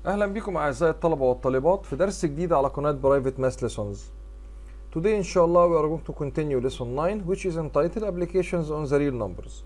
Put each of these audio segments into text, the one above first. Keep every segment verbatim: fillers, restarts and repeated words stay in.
أهلا بكم أعزائي الطلبة والطالبات في درس جديد على قناة Private Math Lessons. Today إن شاء الله we are going to continue lesson nine which is entitled Applications on the Real Numbers.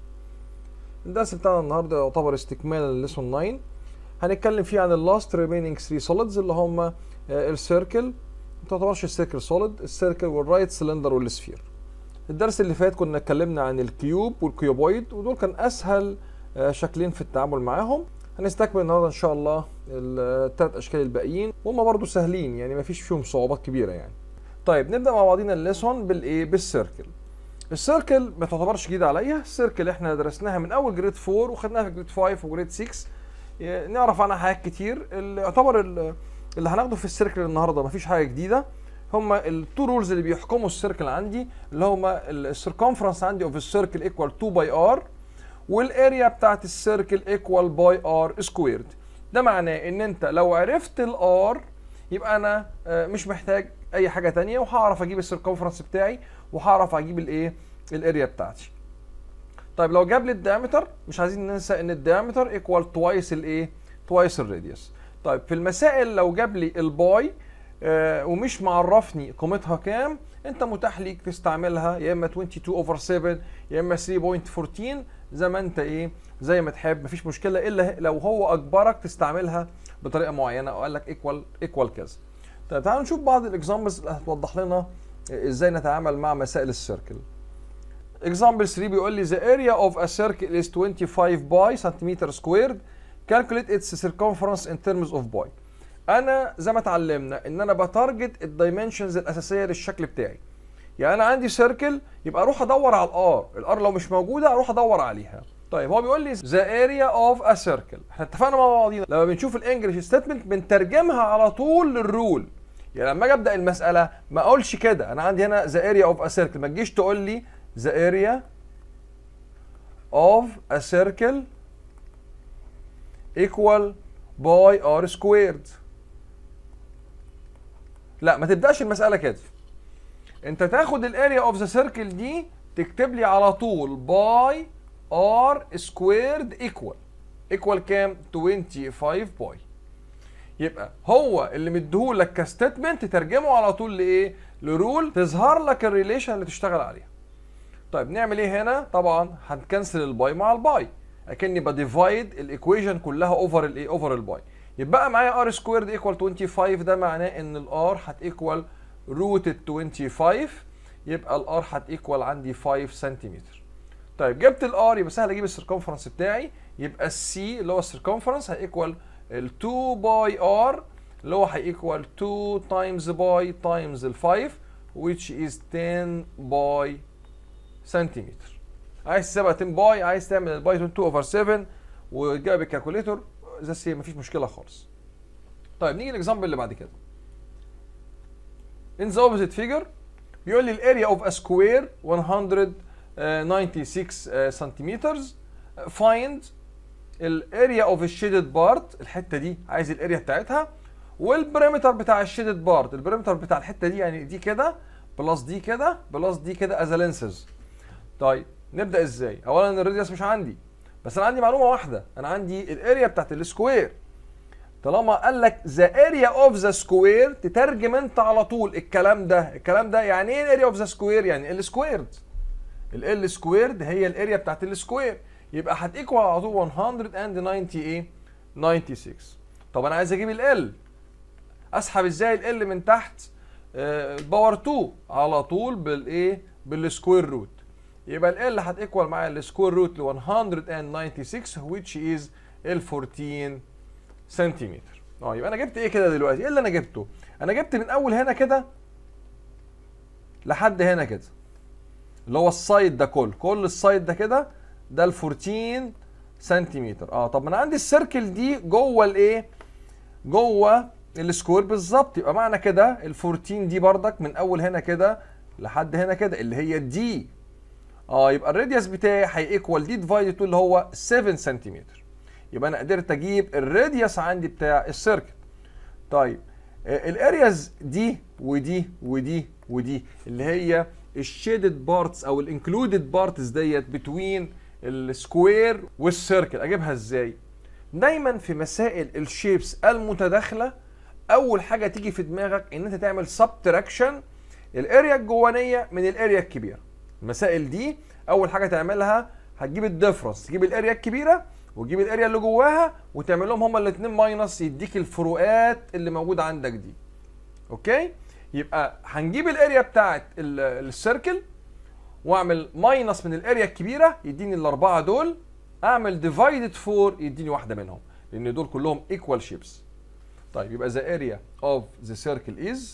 الدرس بتاعنا النهاردة يعتبر استكمالا لليسون ناين. هنتكلم فيه عن ال last remaining three solids اللي هما السيركل، ما تعتبرش السيركل solid، السيركل والرايت سلندر والسفير. الدرس اللي فات كنا اتكلمنا عن الكيوب والكيوبويد ودول كان أسهل شكلين في التعامل معاهم. هنستكمل النهارده ان شاء الله الثلاث اشكال الباقيين وهم برضو سهلين، يعني ما فيش فيهم صعوبات كبيره يعني. طيب نبدا مع بعضينا الليسون بالايه بالسيركل. السيركل ما تعتبرش جديده عليا، السيركل احنا درسناها من اول جريد فور وخدناها في جريد فايف وجريد سكس، نعرف عنها حاجات كتير. اللي يعتبر اللي هناخده في السيركل النهارده ما فيش حاجه جديده، هما التو رولز اللي بيحكموا السيركل عندي، اللي هما السيركمفرنس عندي اوف السيركل ايكوال اتنين باي ار، والاريا بتاعت السيركل ايكوال باي ار سكويرد. ده معناه ان انت لو عرفت الار يبقى انا مش محتاج اي حاجه تانية، وهعرف اجيب السيركمفرنس بتاعي وهعرف اجيب الايه الاريا بتاعتي. طيب لو جاب لي الديامتر مش عايزين ننسى ان الديامتر ايكوال توايس الايه توايس الراديوس. طيب في المسائل لو جاب لي الباي آه ومش معرفني قيمتها كام، انت متاح ليك تستعملها يا اما اتنين وعشرين اوفر سبعة يا اما ثلاثة فاصلة أربعتاشر زي ما انت ايه زي ما تحب، مفيش مشكله الا لو هو اجبرك تستعملها بطريقه معينه او قال لك ايكوال ايكوال كذا. طيب تعالوا نشوف بعض الاكزامبلز اللي هتوضح لنا ازاي نتعامل مع مسائل السيركل. اكزامبل ثلاثة بيقول لي the area of a circle is twenty-five باي سنتيمتر سكويرد calculate its circumference in terms of باي. انا زي ما اتعلمنا ان انا بتارجت الدايمنشنز الاساسيه للشكل بتاعي. يعني انا عندي سيركل يبقى اروح ادور على الار، الار لو مش موجوده اروح ادور عليها. طيب هو بيقول لي ذا اريا اوف ا سيركل، احنا اتفقنا مع بعضينا لما بنشوف الانجلش ستيتمنت بنترجمها على طول للرول. يعني لما اجي ابدا المساله ما اقولش كده، انا عندي هنا ذا اريا اوف ا سيركل، ما تجيش تقول لي ذا اريا اوف ا سيركل ايكوال باي ار سكويرد. لا، ما تبداش المساله كده. انت تاخد الاريا اوف ذا سيركل دي تكتب لي على طول باي ار سكويرد ايكوال ايكوال كام؟ خمسة وعشرين باي. يبقى هو اللي مديهولك كستيتمنت تترجمه على طول لايه؟ لرول تظهر لك الريليشن اللي تشتغل عليها. طيب نعمل ايه هنا؟ طبعا هنكنسل الباي مع الباي، اكني بديفايد الايكويشن كلها اوفر الايه؟ اوفر الباي. يبقى معايا ار سكويرد ايكوال خمسة وعشرين، ده معناه ان الار هتيكوال روت ال خمسة وعشرين، يبقى الار هتيكوال عندي خمسة سنتيمتر. طيب جبت الار يبقى سهل اجيب السيركمفرنس بتاعي، يبقى السي اللي هو السيركمفرنس هيكوال ال اتنين باي ار اللي هو هيكوال اتنين تايمز باي تايمز ال خمسة which is عشرة باي سنتيمتر. عايز تسيبها عشرة باي، عايز تعمل الباي اتنين اوفر سبعة وتجيبها بالكالكوليتور زي السي، مفيش مشكله خالص. طيب نيجي الاكزامبل اللي بعد كده. In the opposite figure بيقول لي الاريا اوف ا سكوير one hundred ninety-six سنتيمترز. find الاريا اوف الشيدد بارت، الحته دي عايز الاريا بتاعتها، والبريمتر بتاع الشيدد بارت، البريمتر بتاع الحته دي يعني دي كده بلس دي كده بلس دي كده از لينسز. طيب نبدا ازاي؟ اولا الراديوس مش عندي، بس انا عندي معلومه واحده، انا عندي الاريا بتاعت السكوير. طالما قال لك ذا اريا اوف ذا سكوير تترجم انت على طول الكلام ده، الكلام ده يعني ايه الاريا اوف ذا سكوير؟ يعني ال سكويرد. ال سكويرد هي الاريا بتاعت السكوير، يبقى هتيكوال على طول one hundred ninety ايه؟ ninety-six. طب انا عايز اجيب ال اسحب ازاي ال من تحت؟ الباور اتنين على طول بالايه؟ بالسكوير روت. يبقى ال هتيكوال معايا السكوير روت ل one hundred ninety-six which is ال أربعتاشر سنتيمتر. اه يبقى انا جبت ايه كده دلوقتي؟ ايه اللي انا جبته؟ انا جبت من اول هنا كده لحد هنا كده، اللي هو السايد ده كله، كل السايد ده كده ده ال أربعتاشر سنتيمتر. اه طب ما انا عندي السيركل دي جوه الايه؟ جوه السكوير بالظبط، يبقى معنى كده ال أربعتاشر دي بردك من اول هنا كده لحد هنا كده اللي هي دي. اه يبقى الراديوس بتاعي هيكوال دي ديفايد اتنين اللي هو سبعة سنتيمتر. يبقى انا قدرت اجيب الراديوس عندي بتاع السيركل. طيب الارياز دي ودي ودي ودي اللي هي الشيدد بارتس او الانكلودد بارتس ديت بتوين السكوير والسيركل، اجيبها ازاي؟ دايما في مسائل الشيبس المتداخله اول حاجه تيجي في دماغك ان انت تعمل سبتراكشن الاريا الجوانيه من الاريا الكبيره. المسائل دي اول حاجه تعملها هتجيب الديفرنس، تجيب الاريا الكبيره وتجيب الاريا اللي جواها وتعمل لهم هما الاثنين ماينس، يديك الفروقات اللي موجوده عندك دي. اوكي، يبقى هنجيب الاريا بتاعت السيركل واعمل ماينس من الاريا الكبيره يديني الاربعه دول، اعمل ديفايدد فور يديني واحده منهم، لان دول كلهم ايكوال شيبس. طيب يبقى the area of the circle is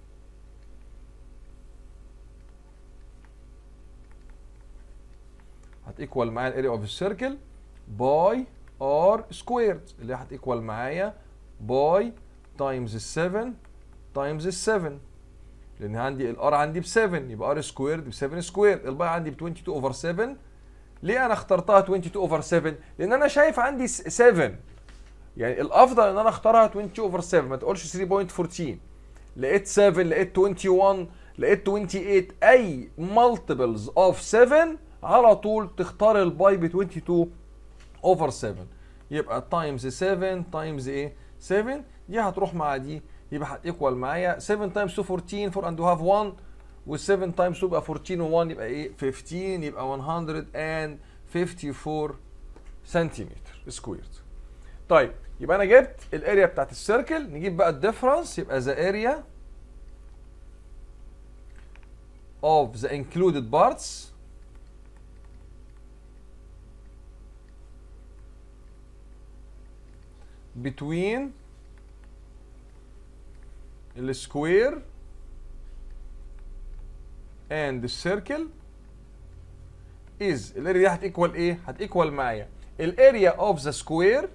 هتيكوال معايا الاريا اوف السيركل باي ار سكويرد، اللي هتيكوال معايا باي تايمز ال سبعة تايمز ال سبعة، لان عندي الار عندي ب سبعة يبقى ار سكويرد ب سبعة سكويرد، الباي عندي ب اتنين وعشرين اوفر سبعة. ليه انا اخترتها اتنين وعشرين اوفر سبعة؟ لان انا شايف عندي سبعة، يعني الافضل ان انا اختارها اتنين وعشرين اوفر سبعة، ما تقولش تلاتة فاصلة اربعتاشر. لقيت سبعة، لقيت واحد وعشرين، لقيت تمنية وعشرين، اي مالتيبلز اوف سبعة على طول تختار الباي ب اتنين وعشرين اوفر سبعة، يبقى تايمز سبعة تايمز ايه؟ سبعة، دي هتروح مع دي، يبقى هتيكوال معايا سبعة تايمز اتنين اربعتاشر، اربعة اند هاف واحد، وال7 تايمز اتنين يبقى اربعتاشر و1 يبقى ايه؟ خمستاشر، يبقى مية وخمسة وخمسين سنتيمتر سكويرد. طيب يبقى انا جبت الاريا بتاعت السيركل، نجيب بقى الديفرنس، يبقى the area of the included parts between السكوير and the circle is الاريا دي هتيكوال ايه؟ هتيكوال معايا الاريا of the square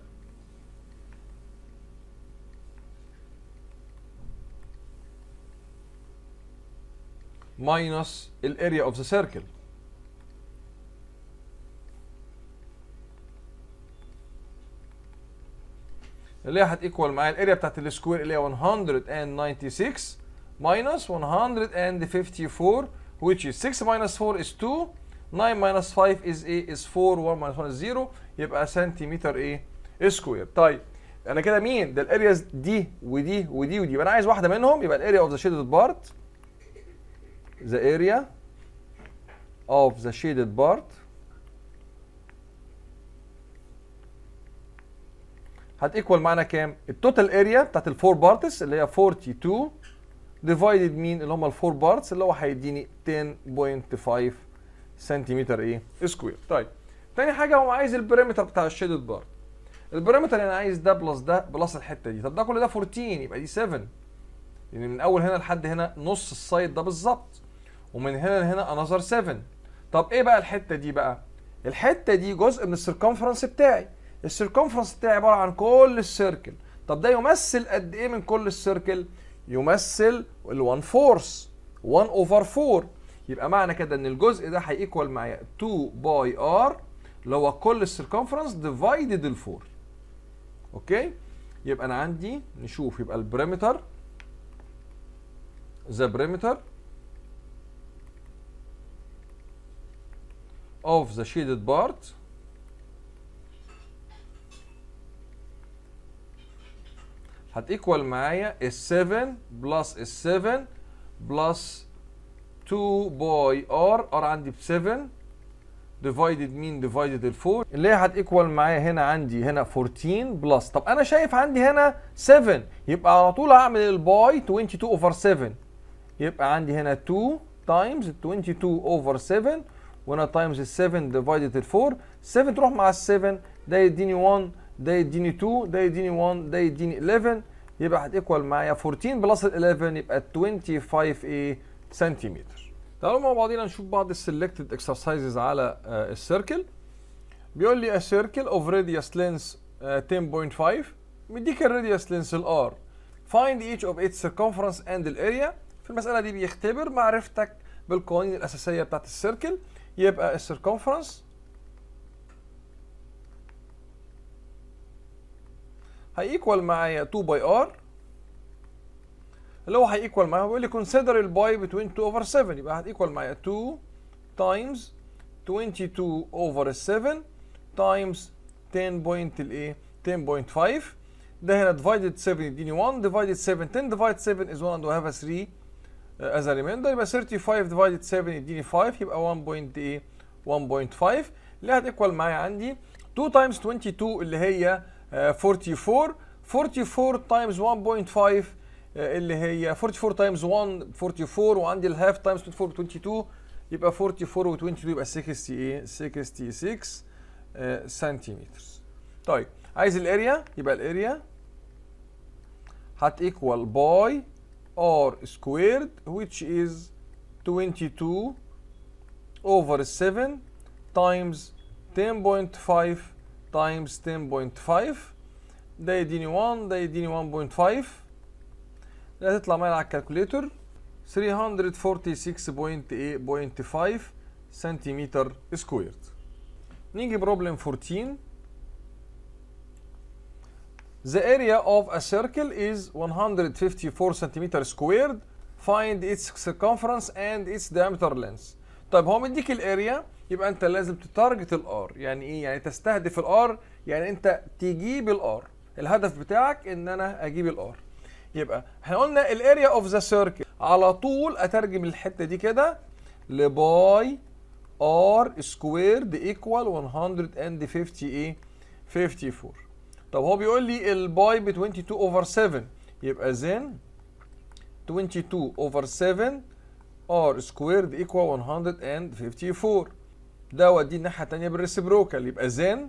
minus الاريا of the circle. اللي هي هتيكوال معايا الاريا بتاعت السكوير اللي هي مية وستة وتسعين minus مية وخمسة وخمسين which is six minus four is two, nine minus five is ايه؟ is four, one minus one is zero، يبقى سنتيمتر ايه؟ سكوير. طيب انا كده مين؟ ده الارياز دي ودي ودي ودي، يبقى انا عايز واحده منهم، يبقى الاريا اوف ذا شيدد بارت the area of the shaded part هتيكوال معانا كام؟ التوتال اريا بتاعت الفور بارتس اللي هي اتنين واربعين ديفايدد مين؟ اللي هم الفور بارتس اللي هو هيديني عشرة فاصلة خمسة سنتيمتر ايه؟ سكوير. طيب تاني حاجه هو عايز البريمتر بتاع الشيدد بارت. البريمتر انا عايز ده بلس ده بلس الحته دي، طب ده كل ده اربعتاشر يبقى دي سبعة، يعني من اول هنا لحد هنا نص السايد ده بالظبط، ومن هنا لهنا انذر سبعة. طب ايه بقى الحته دي بقى؟ الحته دي جزء من السيركمفرنس بتاعي، السيركمفرنس بتاعي عباره عن كل السيركل. طب ده يمثل قد ايه من كل السيركل؟ يمثل ال1 فورث، واحد اوفر اربعة، يبقى معنى كده ان الجزء ده هيكوال معايا اتنين باي ار اللي هو كل السيركمفرنس ديفايدد ال اربعة. اوكي؟ يبقى انا عندي نشوف، يبقى البريمتر ذا بريمتر of the shaded part هتيكوال معايا ال سبعة بلس ال سبعة بلس اتنين باي ار، ار عندي ب سبعة ديفايدد مين؟ ديفايدد ال اربعة، اللي هي هتيكوال معايا هنا عندي هنا اربعتاشر بلس، طب انا شايف عندي هنا سبعة يبقى على طول هعمل الباي اتنين وعشرين اوفر سبعة، يبقى عندي هنا اتنين تايمز اتنين وعشرين اوفر سبعة وهنا تايمز ال سبعة ديفايدد ال اربعة، سبعة تروح مع ال سبعة، ده يديني واحد، ده يديني اتنين، ده يديني واحد، ده يديني احداشر، يبقى هتيكوال معايا اربعتاشر بلس ال احداشر يبقى خمسة وعشرين ايه؟ سنتيمتر. تعالوا مع بعضينا نشوف بعض السلكتد اكسرسايزز على السيركل. بيقول لي a circle of radius length عشرة فاصلة خمسة، مديك الراديوس لينس الار، find each of its circumference and الاريا. في المسألة دي بيختبر معرفتك بالقوانين الأساسية بتاعت السيركل. يبقى السيركمفرنس هيكوال معايا اتنين باي ار اللي هو هيكوال معايا، هو بيقول لي consider الباي between اتنين over سبعة، يبقى هتيكوال معايا اتنين تايمز اتنين وعشرين over سبعة تايمز عشرة بوينت الايه؟ ten point five. ده هنا divided seven يديني one divided seven ten divided seven is one and we have a three uh, as a remainder. يبقى thirty-five divided seven يديني five يبقى one point ايه one point five اللي هتيكوال معايا عندي two times twenty-two اللي هي uh, forty-four. forty-four times one point five uh, اللي هي forty-four times one forty-four وعندي الهاف times twenty-four twenty-two يبقى forty-four و twenty-two يبقى sixty ايه sixty-six سنتيمتر. طيب عايز الاريا يبقى الاريا هتيكوال باي r squared which is twenty-two over seven times ten point five times ten point five. ده يديني one ده يديني one point five. ده هتطلع معايا على الكالكوليتر three hundred forty-six point five سنتيمتر سكويرد. نيجي بروبلم fourteen. The area of a circle is one hundred fifty-four centimeter squared. Find its circumference and its diameter length. طيب هو مديك الاريا يبقى انت لازم تتارجت الار. يعني ايه؟ يعني تستهدف الار، يعني انت تجيب الار. الهدف بتاعك ان انا اجيب الار. يبقى احنا قلنا الاريا اوف ذا سيركل، على طول اترجم الحته دي كده لباي ار سكويرد ايكوال one hundred fifty ايه fifty-four. طب هو بيقول لي الباي ب twenty-two over seven يبقى then twenty-two over seven ار سكويرد ايكوال one hundred fifty-four. ده وديه الناحيه الثانيه بالريسبروكال يبقى then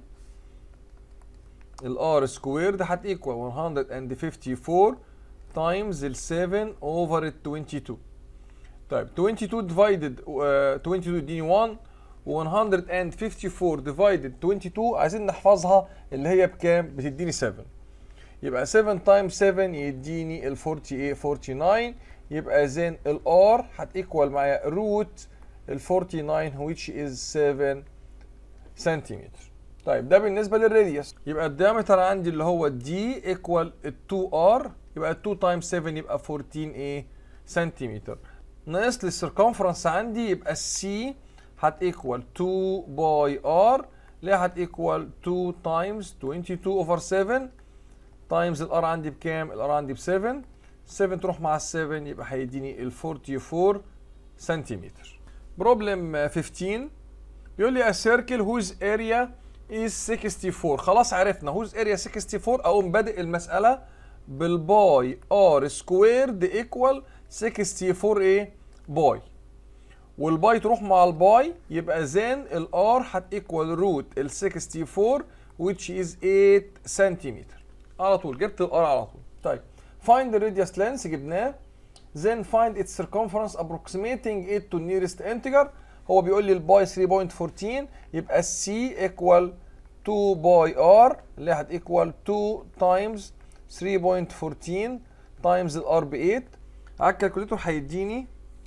الار سكويرد هتيكوال one hundred fifty-four تايمز ال seven over ال twenty-two. طيب twenty-two divided uh, twenty-two يديني one و one hundred fifty-four divided twenty-two عايزين نحفظها اللي هي بكام؟ بتديني seven. يبقى seven times seven يديني ال forty-eight forty-nine. يبقى زين الار هتيكوال معايا روت ال forty-nine which is seven سنتيمتر. طيب ده بالنسبه للراديوس. يبقى الديامتر عندي اللي هو دي ايكوال ال two r يبقى two times seven يبقى fourteen ايه سنتيمتر. ناقص لي السيركمفرنس عندي يبقى السي هتيكوال two باي ار اللي هتيكوال two times twenty-two over seven تايمز الار عندي بكام؟ الار عندي ب seven. seven تروح مع ال seven يبقى هيديني ال forty-four سنتيمتر. بروبلم fifteen بيقول لي a circle whose area is sixty-four. خلاص عرفنا whose area sixty-four. اقوم بادئ المساله بالباي ار سكويرد ايكوال sixty-four ايه باي، والباي تروح مع الباي يبقى زين الار هتيكوال روت ال sixty-four which is eight سنتيمتر. على طول جبت الار على طول. طيب find the radius length جبناه. then find its circumference approximating it to nearest integer. هو بيقول لي الباي three point one four يبقى السي ايكوال two باي ار اللي هتيكوال two times three point one four times الار ب eight. على الكالكوليتور هيديني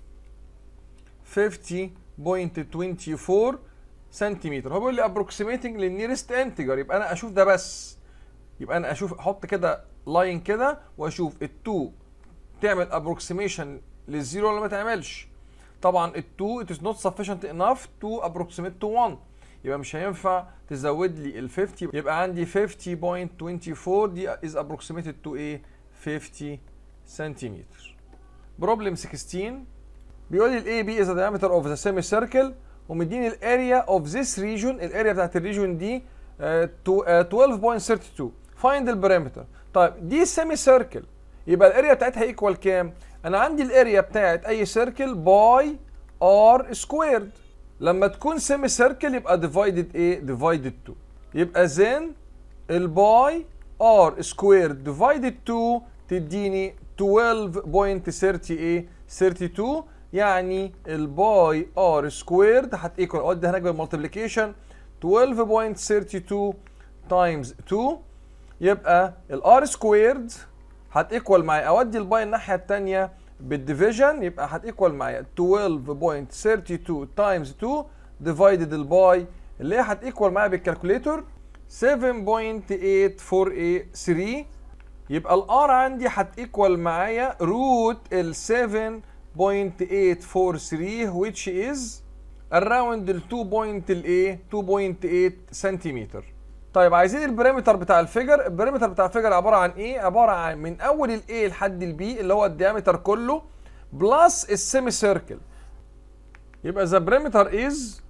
fifty point two four سنتيمتر. هو بيقول لي approximating للنيرست انتجر يبقى انا اشوف ده بس. يبقى انا اشوف احط كده لاين كده واشوف ال2 تعمل approximation للزيرو ولا ما تعملش. طبعا ال2 it is not sufficient enough to approximate to one يبقى مش هينفع تزود لي ال fifty. يبقى عندي fifty point two four دي is approximated to ايه fifty سنتيمتر. بروبلم sixteen بيقول لي ال A B is the diameter of the semicircle ومديني ال area of this region. الاريا بتاعت الريجون دي uh, to, uh, twelve point three two. find the perimeter. طيب دي سيمي سيركل يبقى الاريا بتاعتها ايكوال كام؟ انا عندي الاريا بتاعت اي سيركل باي ار سكويرد. لما تكون سيمي سيركل يبقى ديفايدد ايه؟ ديفايدد two. يبقى زين الباي ار سكويرد ديفايدد two تديني twelve point three ايه؟ thirty-two. يعني الباي ار سكويرد هتيكوال اودي هناك بالمالتيبليكيشن twelve point three two تايمز two يبقى الار سكويرد هتيكوال معايا اودي الباي الناحيه الثانيه بالديفيجن يبقى هتيكوال معايا twelve point three two تايمز two ديفايدد الباي اللي هي هتيكوال معايا بالكالكوليتور seven point eight four three. يبقى الار عندي هتيكوال معايا روت ال seven point eight four three which is around ال two point الايه two point eight سنتيمتر. طيب عايزين البريمتر بتاع الفيجر. البريمتر بتاع الفيجر عباره عن ايه؟ عباره عن من اول الاي لحد البي اللي هو الديامتر كله بلس السيمي سيركل. يبقى ذا بريمتر از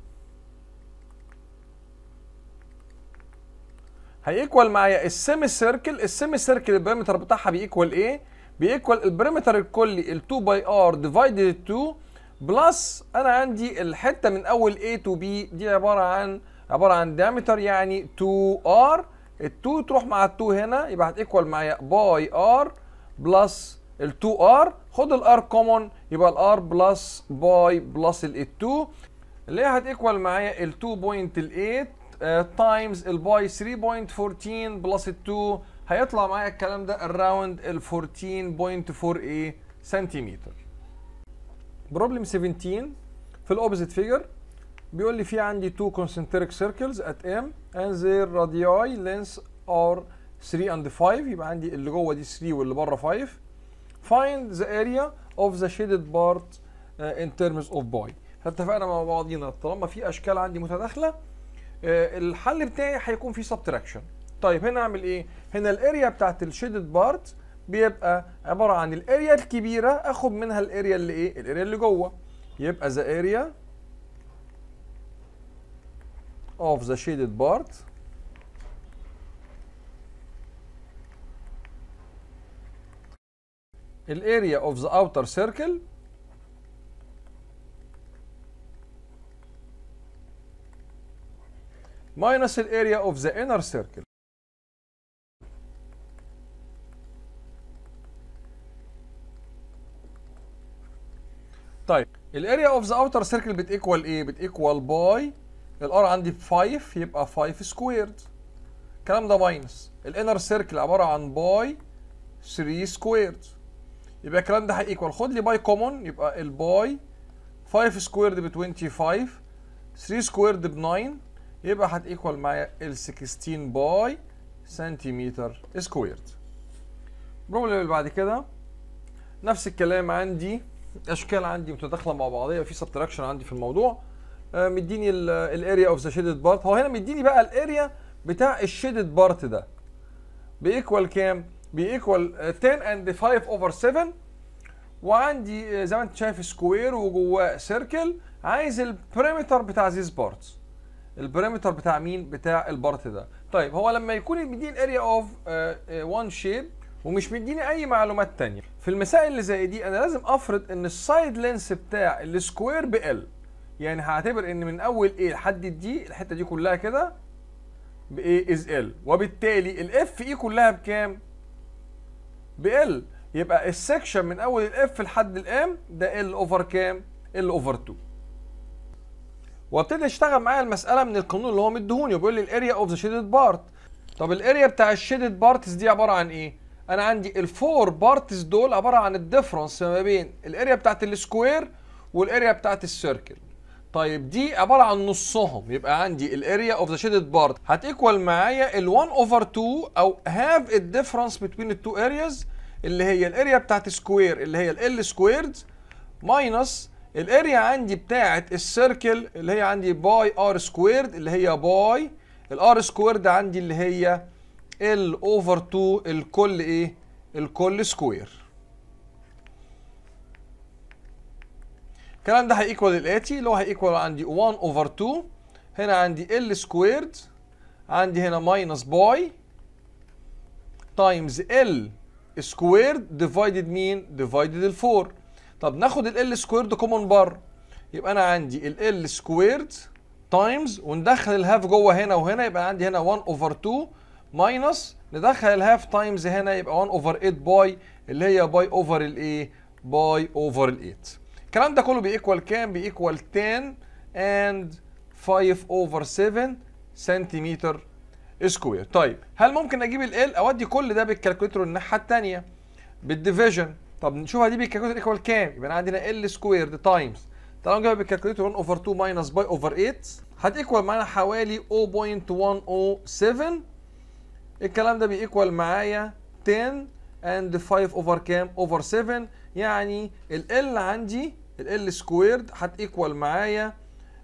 هيكوال معايا السيمي سيركل. السيمي سيركل البريمتر بتاعها بيكوال ايه؟ بيكوال البريمتر الكلي ال اتنين باي ار ديفايدد اتنين بلس انا عندي الحته من اول A to B دي عباره عن عباره عن diameter يعني اتنين ار. ال اتنين تروح مع ال اتنين هنا يبقى هتيكوال معايا باي ار بلس ال اتنين ار. خد الار كومون يبقى الار بلس باي بلس ال اتنين اللي هي هتيكوال معايا ال اتنين بوينت تمانية تايمز الباي تلاتة بوينت اربعتاشر بلس ال اتنين هيطلع معايا الكلام ده الراوند ال اربعتاشر بوينت اربعة ايه سنتيمتر. بروبلم سبعتاشر في الاوبزيت فيجر بيقول لي في عندي two concentric circles at M and their radii lengths are three and five. يبقى عندي اللي جوه دي تلاتة واللي بره خمسة. find the area of the shaded part uh, in terms of pi. فاتفقنا مع بعضينا طالما في اشكال عندي متداخله uh, الحل بتاعي هيكون فيه subtraction. طيب هنا اعمل ايه؟ هنا الاريا بتاعت الشيدد بارت بيبقى عباره عن الاريا الكبيره اخد منها الاريا اللي ايه؟ الاريا اللي جوه. يبقى the area of the shaded part الاريا of the outer circle minus الاريا of the inner circle. طيب الاريا اوف ذا اوتر سيركل بتيكوال ايه؟ بتيكوال باي الار عندي ب خمسة يبقى خمسة سكويرد. الكلام ده ماينس الانر سيركل عباره عن باي تلاتة سكويرد. يبقى الكلام ده هيكوال خد لي باي كومون يبقى الباي خمسة سكويرد ب خمسة وعشرين تلاتة سكويرد ب تسعة يبقى هتيكوال معايا ال ستاشر باي سنتيمتر سكويرد. البروبلم اللي بعد كده نفس الكلام عندي اشكال عندي متداخله مع بعضيها في سبتراكشن عندي في الموضوع. آه مديني الاريا اوف ذا شيدد بارت. هو هنا مديني بقى الاريا بتاع الشيدد بارت ده بيكوال كام؟ بيكوال عشرة اند خمسة اوفر سبعة وعندي زي ما انت شايف سكوير وجواه سيركل. عايز البريمتر بتاع ذيس بارتس. البريمتر بتاع مين؟ بتاع البارت ده. طيب هو لما يكون مديني الاريا اوف وان شيب ومش مديني اي معلومات تانية في المسائل اللي زي دي انا لازم افرض ان السايد لينس بتاع السكوير ب ال. يعني هعتبر ان من اول A لحد الدي الحته دي كلها كده ب A is L وبالتالي الاف اي كلها بكام؟ ب L. يبقى السكشن من اول الاف لحد الام ده L اوفر كام؟ L اوفر اتنين. وابتدي اشتغل معايا المساله من القانون اللي هو مديهوني وبيقول لي الاريا اوف ذا شيدد بارت. طب الاريا بتاع الشيدد بارتس دي عباره عن ايه؟ انا عندي الفور بارتس دول عباره عن الديفرنس ما بين الاريا بتاعت السكوير والاريا بتاعت السيركل. طيب دي عباره عن نصهم يبقى عندي الاريا اوف ذا شيدد بارت هتيكوال معايا ال واحد اوفر اتنين او هاف الديفرنس بين التو ارياز اللي هي الاريا بتاعت سكوير اللي هي ال سكويرد ماينس الاريا عندي بتاعت السيركل اللي هي عندي باي ار سكويرد اللي هي باي الار سكويرد عندي اللي هي ال اوفر اتنين الكل ايه؟ الكل سكوير. الكلام ده هيكوال الاتي اللي هو هيكوال عندي واحد اوفر اتنين هنا عندي ال سكويرد عندي هنا ماينس باي تايمز ال سكويرد ديفايدد مين؟ ديفايدد ال اربعة. طب ناخد ال سكويرد كومون بره يبقى انا عندي ال سكويرد تايمز وندخل الهاف جوه هنا وهنا يبقى عندي هنا واحد اوفر اتنين ماينس ندخل الهاف تايمز هنا يبقى واحد اوفر تمانية باي اللي هي باي اوفر الايه؟ باي اوفر ال تمانية. الكلام ده كله بيكوال كام؟ بيكوال عشرة and خمسة اوفر سبعة سنتيمتر سكوير. طيب هل ممكن اجيب ال ال اودي كل ده بالكالكوليتر الناحيه الثانيه بالديفيجن؟ طب نشوفها دي بالكالكوليتر ايكوال كام؟ يبقى عندنا ال سكويرد تايمز تعالوا نجيبها بالكالكوليتر واحد اوفر اتنين ماينس باي اوفر تمانية هتيكوال معانا حوالي صفر بوينت واحد صفر سبعة. الكلام ده بيكوال معايا عشرة and خمسة اوفر كام؟ اوفر سبعة. يعني ال L عندي ال L سكويرد هتيكوال معايا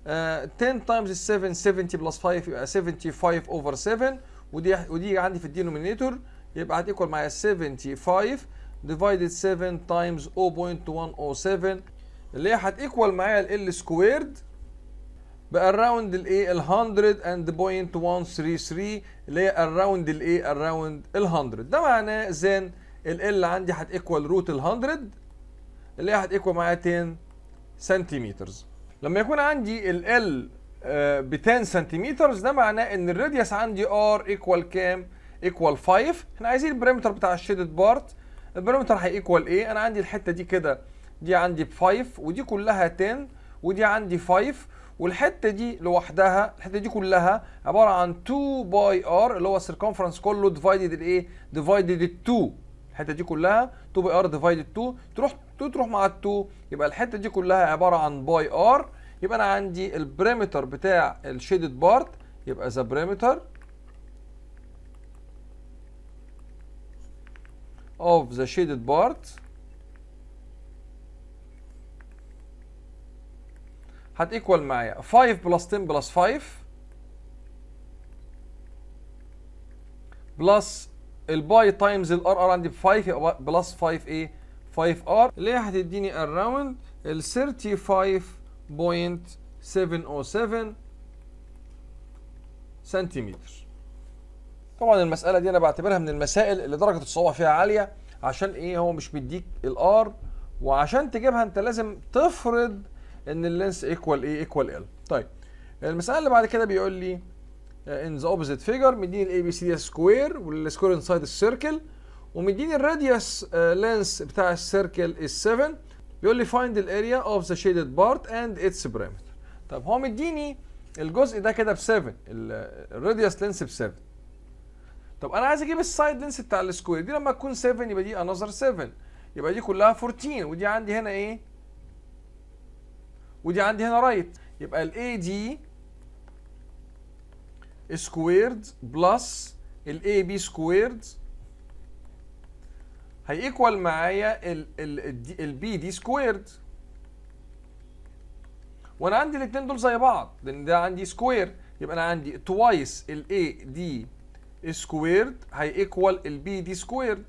ten times seven seventy بلس خمسة يبقى seventy-five over seven، ودي ودي عندي في الدينومينيتور يبقى هتيكوال معايا seventy-five divided seven times zero point one zero seven اللي هي هتيكوال معايا ال سكويرد باراوند الايه ال مية and point one three three اللي هي اراوند الايه اراوند ال مية. ده معناه زين ال عندي هتيكوال روت ال مية اللي هي هتيكوال معايا عشرة سنتيمتر. لما يكون عندي ال ال ب عشرة سنتيمتر ده معناه ان الراديوس عندي ار ايكوال كام؟ ايكوال خمسة. احنا عايزين البريمتر بتاع الشيدد بارت. البريمتر هيكوال ايه؟ انا عندي الحته دي كده دي عندي ب خمسة ودي كلها عشرة ودي عندي خمسة، والحته دي لوحدها الحته دي كلها عباره عن اتنين باي ار اللي هو السيركمفرنس كله ديفايدد الايه؟ ديفايدد ال اتنين. الحته دي كلها اتنين باي ار ديفايدد اتنين، تروح تروح مع ال اتنين يبقى الحته دي كلها عباره عن باي ار. يبقى انا عندي البريمتر بتاع الشيدد بارت يبقى ذا بريمتر of the shaded part هتيكوال معايا خمسة بلس عشرة بلس خمسة بلس الباي تايمز الار ار عندي ب خمسة يبقى بلس خمسة ايه؟ خمسة ار اللي هي هتديني اراوند ال thirty-five point seven zero seven سنتيمتر. طبعا المساله دي انا بعتبرها من المسائل اللي درجه الصعوبه فيها عاليه. عشان ايه؟ هو مش بيديك الار، وعشان تجيبها انت لازم تفرض ان اللينس ايكوال ايه؟ ايكوال ال. طيب المساله اللي بعد كده بيقول لي ان ذا اوبوزيت فيجر مديني الاي بي سي دي سكوير والسكوير انسايد السيركل، ومديني الراديوس لينس بتاع السيركل is سبعة. بيقول لي find the area of the shaded part and its perimeter. طب هو مديني الجزء ده كده ب سبعة، الراديوس لينس ب سبعة. طب انا عايز اجيب السايد لينس بتاع السكوير دي. لما تكون سبعة يبقى دي انذر سبعة، يبقى دي كلها أربعتاشر، ودي عندي هنا ايه؟ ودي عندي هنا رايت. يبقى الاي دي سكويرد بلس الاي بي سكويرد هيكوال معايا البي دي سكويرد، وانا عندي الاثنين دول زي بعض لان ده عندي سكوير. يبقى انا عندي توايس الاي دي سكويرد هيكوال البي دي سكويرد.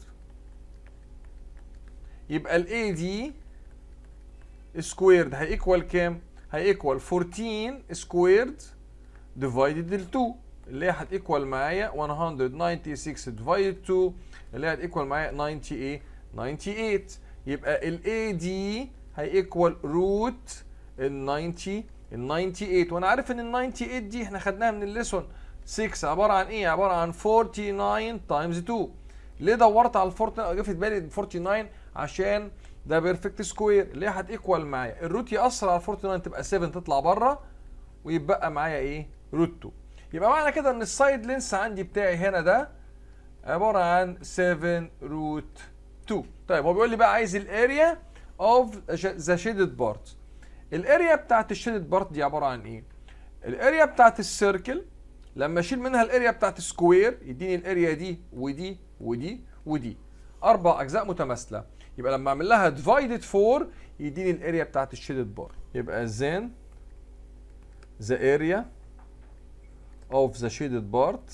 يبقى الاي دي سكويرد هيكوال كام؟ هيكوال أربعتاشر سكويرد ديفايدد ال اتنين اللي هي هتيكوال معايا مية وستة وتسعين ديفايدد اتنين اللي هي هتيكوال معايا تمانين ايه؟ تمانية. يبقى الاي دي هيكوال روت ال تسعين ال تمانية، وانا عارف ان ال تمانية دي احنا خدناها من الليسون ستة عباره عن ايه؟ عباره عن تسعة وأربعين تايمز اتنين. ليه دورت على ال تسعة وأربعين؟ جه في بالي ال تسعة وأربعين عشان ده بيرفكت سكوير اللي هي هتيكوال معايا الروت يأثر على ال تسعة وأربعين تبقى سبعة تطلع بره، ويبقى معايا ايه؟ روت اتنين. يبقى معنى كده ان السايد لينس عندي بتاعي هنا ده عباره عن سبعة روت اتنين. طيب هو بيقول لي بقى عايز الاريا اوف ذا شيدد بارت. الاريا بتاعت الشيدد بارت دي عباره عن ايه؟ الاريا بتاعت السيركل لما اشيل منها الاريا بتاعت السكوير يديني الاريا دي ودي ودي ودي اربع اجزاء متماثله. يبقى لما اعمل لها ديفايدد أربعة يديني الاريا بتاعت الشيدد بار. يبقى زين the area of the shaded part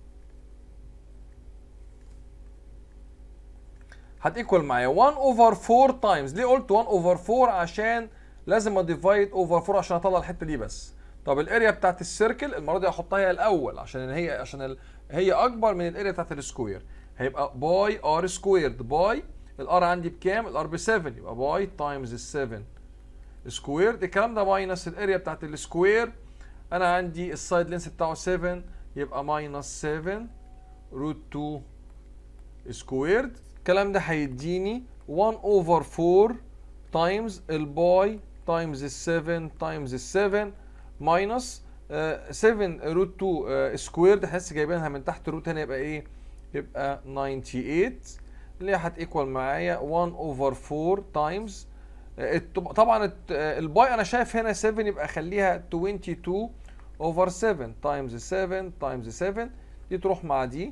هتيكوال معايا واحد over أربعة تايمز. ليه قلت واحد over أربعة؟ عشان لازم اديفايد اوفر أربعة عشان اطلع الحته دي بس. طب الاريا بتاعت السيركل المره دي هحطها هي الاول عشان هي عشان ال... هي اكبر من الاريا بتاعت السكوير. هيبقى باي ار سكويرد. باي الار عندي بكام؟ الار ب سبعة، يبقى باي تايمز ال سبعة سكويرد. الكلام ده ماينس الاريا بتاعت السكوير. انا عندي السايد لينس بتاعه سبعة يبقى ماينس سبعة روت اتنين سكويرد. الكلام ده هيديني واحد اوفر أربعة تايمز الباي تايمز ال سبعة تايمز ال سبعة ماينس سبعة روت اتنين سكويرد. احنا لسه جايبينها من تحت روت هنا يبقى ايه؟ يبقى تمانية وتسعين اللي هي هتيكوال معايا واحد اوفر أربعة تايمز طبعا الباي انا شايف هنا سبعة يبقى اخليها اتنين وعشرين اوفر سبعة تايمز سبعة تايمز سبعة دي تروح مع دي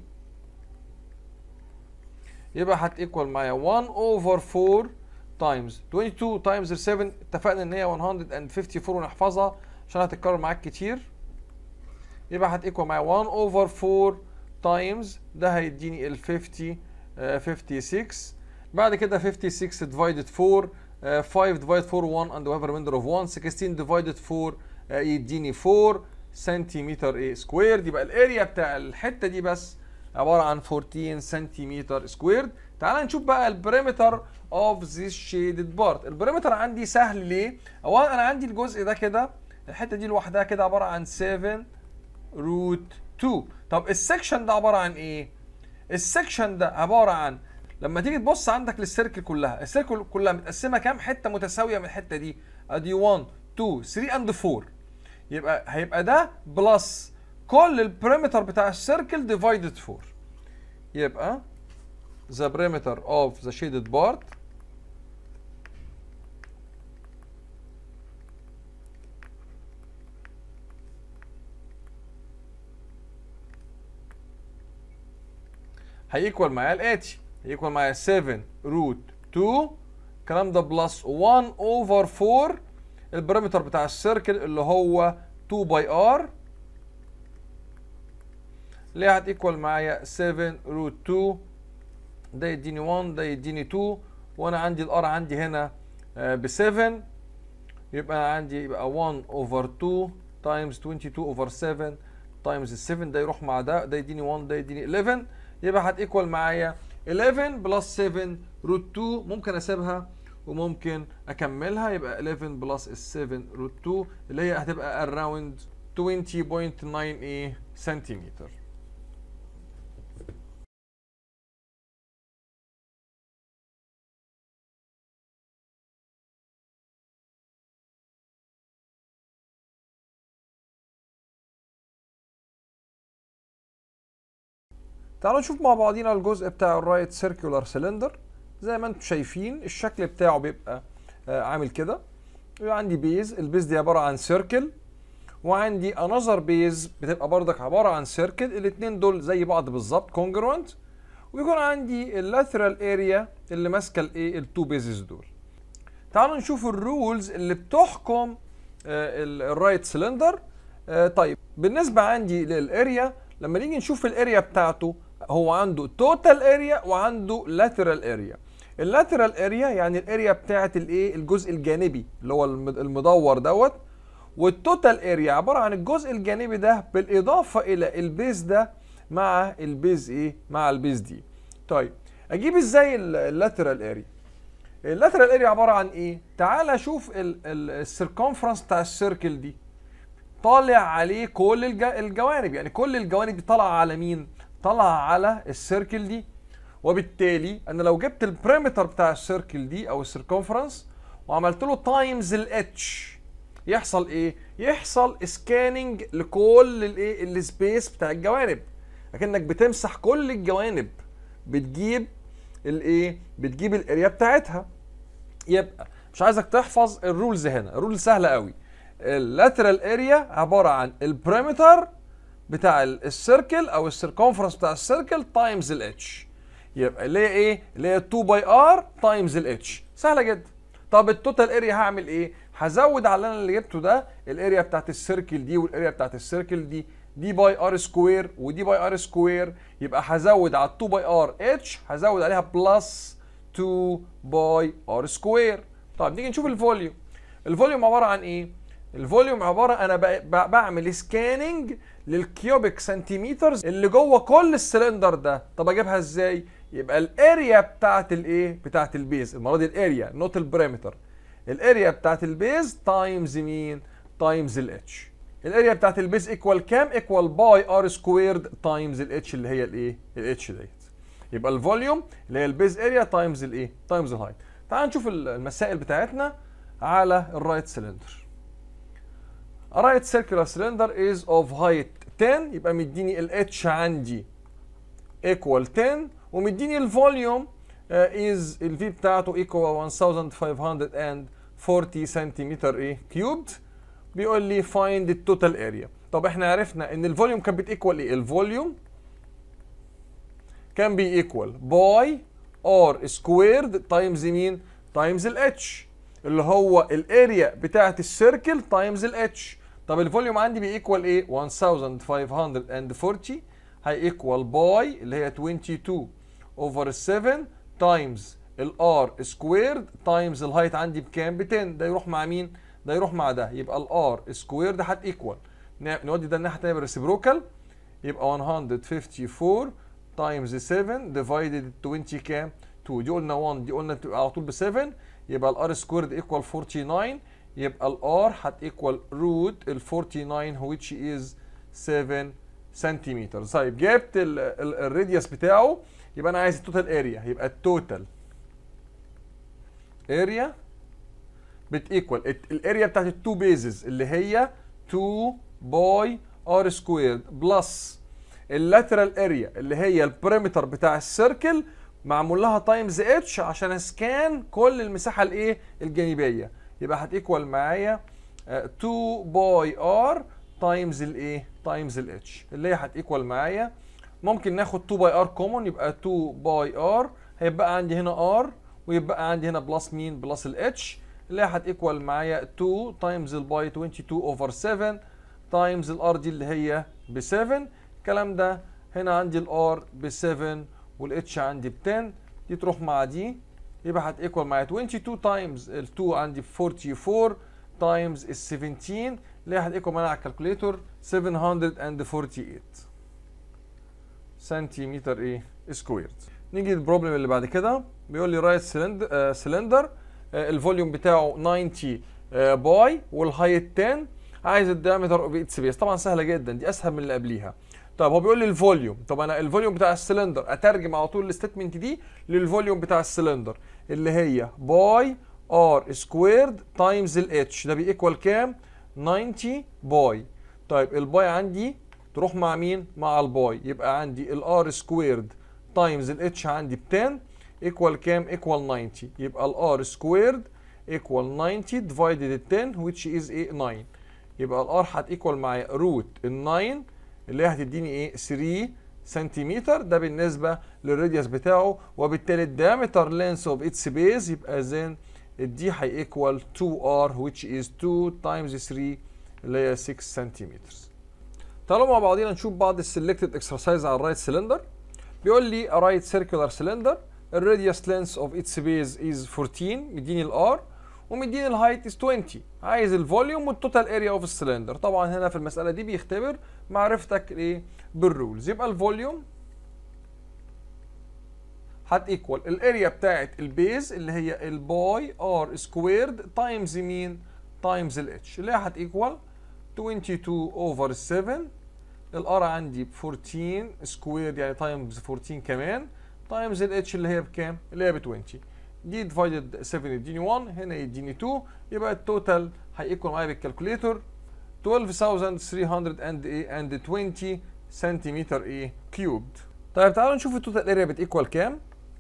يبقى هتيكوال معايا واحد اوفر أربعة تايمز اتنين وعشرين تايمز سبعة. اتفقنا ان هي مية واربعة وخمسين ونحفظها عشان هتتكرر معاك كتير. يبقى هتيكوال معايا واحد اوفر فور تايمز ده هيديني ال خمسين خمسة وخمسين. بعد كده خمسة وخمسين divided four uh, five divided four one and we have a remainder of one. sixteen divided four uh, يديني four سنتيمتر ايه سكويرد. يبقى الاريا بتاع الحته دي بس عباره عن أربعتاشر سنتيمتر سكويرد. تعال نشوف بقى البريمتر اوف ذيس شيدد بارت. البريمتر عندي سهل ليه؟ اولا انا عندي الجزء ده كده، الحته دي لوحدها كده عباره عن سبعة روت اتنين. طب السكشن ده عباره عن ايه؟ السكشن ده عباره عن لما تيجي تبص عندك للسيركل كلها، السيركل كلها متقسمه كام حته متساويه من الحته دي؟ ادي واحد اتنين تلاتة اند اربعة. يبقى هيبقى ده بلس كل البريمتر بتاع السيركل ديفايدد اربعة. يبقى the perimeter of the shaded part هيكوال معايا الاتي، هيكوال معايا سبعة روت اتنين الكلام ده بلس واحد اوفر اربعة البريمتر بتاع السيركل اللي هو اتنين باي ار اللي هتيكوال معايا سبعة روت اتنين. ده يديني واحد ده يديني اتنين وانا عندي الار عندي هنا ب سبعة. يبقى عندي يبقى واحد اوفر اتنين تايمز اتنين وعشرين اوفر سبعة تايمز ال سبعة. ده يروح مع ده، ده يديني واحد ده يديني احداشر. يبقى هتيكوال معايا احداشر بلس سبعة روت اتنين. ممكن اسيبها وممكن اكملها. يبقى احداشر بلس ال سبعة روت اتنين اللي هي هتبقى اراوند عشرين فاصلة تسعة ايه سنتيمتر. تعالوا نشوف مع بعضينا الجزء بتاع الرايت سيركولار سيلندر. زي ما انتم شايفين الشكل بتاعه بيبقى آه عامل كده. يبقى عندي بيز، البيز دي عباره عن سيركل، وعندي انذر بيز بتبقى بردك عباره عن سيركل. الاثنين دول زي بعض بالظبط كونجروانت. ويكون عندي اللاترال اريا اللي ماسكه الايه التو بيزز دول. تعالوا نشوف الرولز اللي بتحكم آه الرايت سيلندر. آه طيب بالنسبه عندي للاريا، لما نيجي نشوف الاريا بتاعته هو عنده توتال اريا وعنده لاترال اريا. اللاترال اريا يعني الاريا بتاعت الايه الجزء الجانبي اللي هو المدور دوت، والتوتال اريا عباره عن الجزء الجانبي ده بالاضافه الى البيز ده مع البيز ايه مع البيز دي. طيب اجيب ازاي اللاترال اريا؟ اللاترال اريا عباره عن ايه؟ تعال شوف السيركمفرنس بتاع السيركل دي طالع عليه كل الجوانب، يعني كل الجوانب دي طالعه على مين؟ طالعه على السيركل دي. وبالتالي انا لو جبت البريمتر بتاع السيركل دي او السيركمفرنس وعملت له تايمز الاتش يحصل ايه؟ يحصل سكاننج لكل الايه السبيس بتاع الجوانب، اكنك بتمسح كل الجوانب بتجيب الايه بتجيب الاريا بتاعتها. يبقى مش عايزك تحفظ الرولز هنا، الرول سهله قوي. اللاترال اريا عباره عن البريمتر بتاع السيركل او السيركمفرنس بتاع السيركل تايمز الاتش. يبقى اللي هي ايه؟ اللي هي اتنين باي ار تايمز الاتش. سهله جدا. طب التوتال اريا هعمل ايه؟ هزود على اللي انا اللي جبته ده الاريا بتاعت السيركل دي والاريا بتاعت السيركل دي، دي باي ار سكوير ودي باي ار سكوير. يبقى هزود على اتنين باي ار اتش هزود عليها بلس اتنين باي ار سكوير. طب نيجي نشوف الفوليوم. الفوليوم عباره عن ايه؟ الفوليوم عباره انا بعمل سكاننج للكيوبيك سنتيمترز اللي جوه كل السلندر ده. طب اجيبها ازاي؟ يبقى الاريا بتاعت الايه بتاعت البيز، المره دي الاريا نوت البريمتر، الاريا بتاعت البيز تايمز مين؟ تايمز الاتش. الاريا بتاعت البيز ايكوال كام؟ ايكوال باي ار سكويرد تايمز الاتش اللي هي الايه الاتش ديت. يبقى الفوليوم اللي هي البيز اريا تايمز الايه تايمز الهايت. تعال نشوف المسائل بتاعتنا على الرايت سلندر. A right circular cylinder is of height عشرة. يبقى مديني ال H عندي equal عشرة، ومديني الفوليوم is ال V بتاعته equal خمسة خمسمية وأربعين سنتيمتر ايه كيوبد. بيقول لي find the total area. طب احنا عرفنا ان الفوليوم كان بتيكوال ايه؟ الفوليوم كان بي ايكوال باي ار سكويرد تايمز مين؟ تايمز ال H اللي هو الاريا بتاعت السيركل تايمز ال H. طب الفوليوم عندي بيكوال ايه؟ ألف وخمسمية وأربعين هيكوال باي اللي هي اتنين وعشرين اوفر سبعة تايمز الار سكويرد تايمز الهايت عندي بكام؟ ب عشرة. ده يروح مع مين؟ ده يروح مع ده، يبقى الار سكويرد هتيكوال، نودي ده الناحيه الثانيه بالريسبروكال، يبقى مية وأربعة وخمسين تايمز سبعة ديفايدد عشرين كام؟ اتنين. دي قلنا واحد، دي قلنا على طول ب سبعة، يبقى الار سكويرد ايكوال تسعة وأربعين، يبقى الار هتيكوال روت ال تسعة وأربعين which is سبعة سنتيمتر. طيب جبت الراديوس بتاعه، يبقى انا عايز التوتال اريا، يبقى التوتال اريا بتيكوال الاريا بتاعت التو بيزز اللي هي اتنين باي ار سكويرد بلس اللاترال اريا اللي هي البريمتر بتاع السيركل معمول لها تايمز اتش عشان اسكان كل المساحه الايه الجانبيه، يبقى هتيكوال معايا اتنين باي ار تايمز الايه تايمز الاتش اللي هي هتيكوال معايا، ممكن ناخد اتنين باي ار كومون يبقى اتنين باي ار، هيبقى عندي هنا ار ويبقى عندي هنا بلس مين؟ بلس الاتش اللي هي هتيكوال معايا اتنين تايمز الباي اتنين وعشرين اوفر سبعة تايمز الار دي اللي هي ب سبعة، الكلام ده هنا عندي الار ب سبعة والاتش عندي ب عشرة، دي تروح مع دي يبقى هتيكوال معايا اتنين وعشرين تايمز ال اتنين عندي ب اربعة واربعين تايمز ال سبعتاشر اللي هي هتيكوال معايا على الكالكوليتور سبعمية واربعة وتمانين سنتيمتر ايه سكويرد. نيجي للبروبلم اللي بعد كده، بيقول لي رايت سلندر سلندر الفوليوم بتاعه تسعين باي والهايت عشرة، عايز الدايمتر اوف اتس بيس. طبعا سهله جدا، دي اسهل من اللي قبليها. طب هو بيقول لي الفوليوم، طب انا الفوليوم بتاع السلندر اترجم على طول الستيتمنت دي للفوليوم بتاع السلندر اللي هي باي ار سكويرد تايمز الاتش، ده بيكوال كام؟ تسعين باي. طيب الباي عندي تروح مع مين؟ مع الباي، يبقى عندي الار سكويرد تايمز الاتش عندي ب عشرة ايكوال كام؟ ايكوال تسعين، يبقى الار سكويرد ايكوال تسعين ديفايدد عشرة which is ايه؟ تسعة، يبقى الار هتيكوال معايا روت ال تسعة اللي هي هتديني ايه؟ تلاتة سنتيمتر، ده بالنسبه للراديوس بتاعه، وبالتالي الدايمتر لينث اوف اتس بيز يبقى زين الدي هيكوال اتنين ار which is اتنين تايمز تلاتة اللي هي ستة سنتيمتر. تعالوا مع بعضينا نشوف بعض السلكتد اكسرسايز على الرايت سلندر. بيقول لي a right circular cylinder الراديوس لينث اوف اتس بيز از أربعتاشر، مديني الار ومديني الهايت از عشرين، عايز الفوليوم والتوتال اريا اوف السلندر. طبعا هنا في المساله دي بيختبر معرفتك ايه؟ بالرولز. يبقى الفوليوم هتيكوال الاريا بتاعت البيز اللي هي الباي ار سكويرد تايمز مين؟ تايمز الاتش اللي هي هتيكوال اتنين وعشرين اوفر سبعة، الار عندي ب أربعتاشر سكوير يعني تايمز أربعتاشر كمان تايمز الاتش اللي هي بكام؟ اللي هي ب عشرين، دي ديفايدد سبعة يديني واحد، هنا يديني اتنين، يبقى التوتال هيكون معايا بالكالكوليتور اتناشر ألف وتلتمية وعشرين سنتيمتر ايه كيوبد. طيب تعالوا نشوف التوتال اريا بتيكوال كام.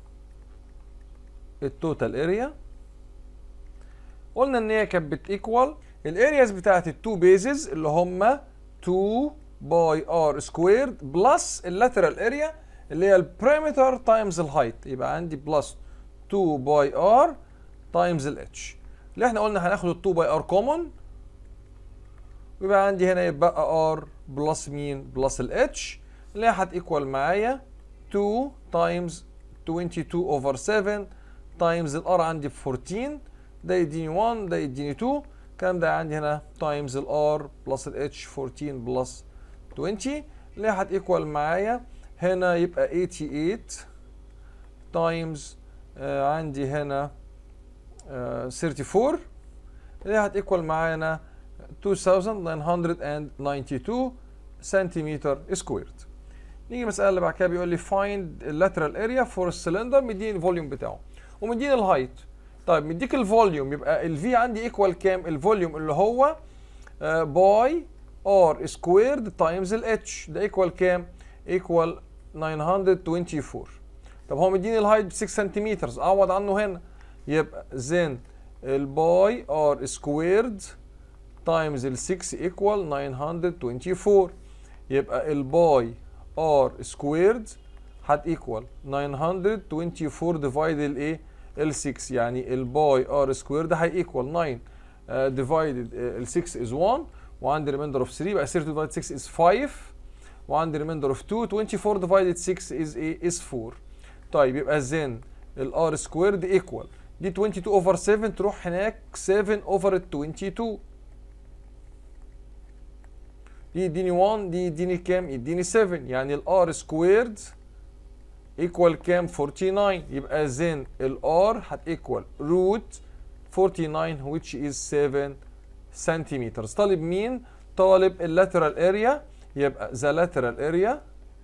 التوتال اريا قلنا ان هي كانت بتيكوال الارياز بتاعت التو بيزز اللي هم اتنين باي ار سكويرد بلس اللاترال اريا اللي هي البريمتر تايمز الهايت، يبقى عندي بلس اتنين باي ار تايمز الاتش اللي احنا قلنا هناخد ال اتنين باي ار كومون، ويبقى عندي هنا يبقى ار بلس مين؟ بلس الاتش اللي هي هتيكوال معايا اتنين تايمز اتنين وعشرين اوفر سبعة تايمز الار عندي ب أربعتاشر، ده يديني واحد ده يديني اتنين، الكلام ده عندي هنا تايمز الار بلس الاتش أربعتاشر بلس عشرين اللي هي هتيكوال معايا هنا يبقى تمانية وثمانين تايمز آه عندي هنا آه اربعة وثلاثين اللي هي هتيكوال معانا اتنين تسعمية واتنين وتسعين سنتيمتر سكويرد. نيجي المسألة اللي بعد كده بيقول لي find lateral area for السلندر، مديني الفوليوم بتاعه ومديني الهايت. طيب مديك الفوليوم يبقى الفي عندي ايكوال كام؟ الفوليوم اللي هو باي ار سكويرد تايمز الاتش، ده ايكوال كام؟ ايكوال تسعمية واربعة وعشرين. طب هو مديني الهايت ب ستة سنتيمتر، اعوض عنه هنا يبقى زين الباي ار سكويرد تايمز ال ستة ايكوال تسعمية واربعة وعشرين، يبقى الباي ار سكويرد هتيكوال تسعمية واربعة وعشرين ديفايد الايه؟ ال ستة، يعني الباي ار سكويرد هيكوال تسعة ديفايدد ال ستة از واحد، وعندي remainder of ثري يبقى ثيرتي divided سكس is فايف، وعندي remainder of تو توينتي فور divided سكس is ايه is فور. طيب يبقى then الار سكويرد ايكوال دي توينتي تو اوفر سفن تروح هناك سفن اوفر ال توينتي تو، دي يديني واحد، دي يديني كام؟ يديني سفن، يعني الار سكويرد ايكوال كام؟ فورتي ناين. يبقى then الار هتيكوال روت فورتي ناين which is سفن سنتيمتر. طالب مين؟ طالب اللاترال اريا، يبقى the lateral area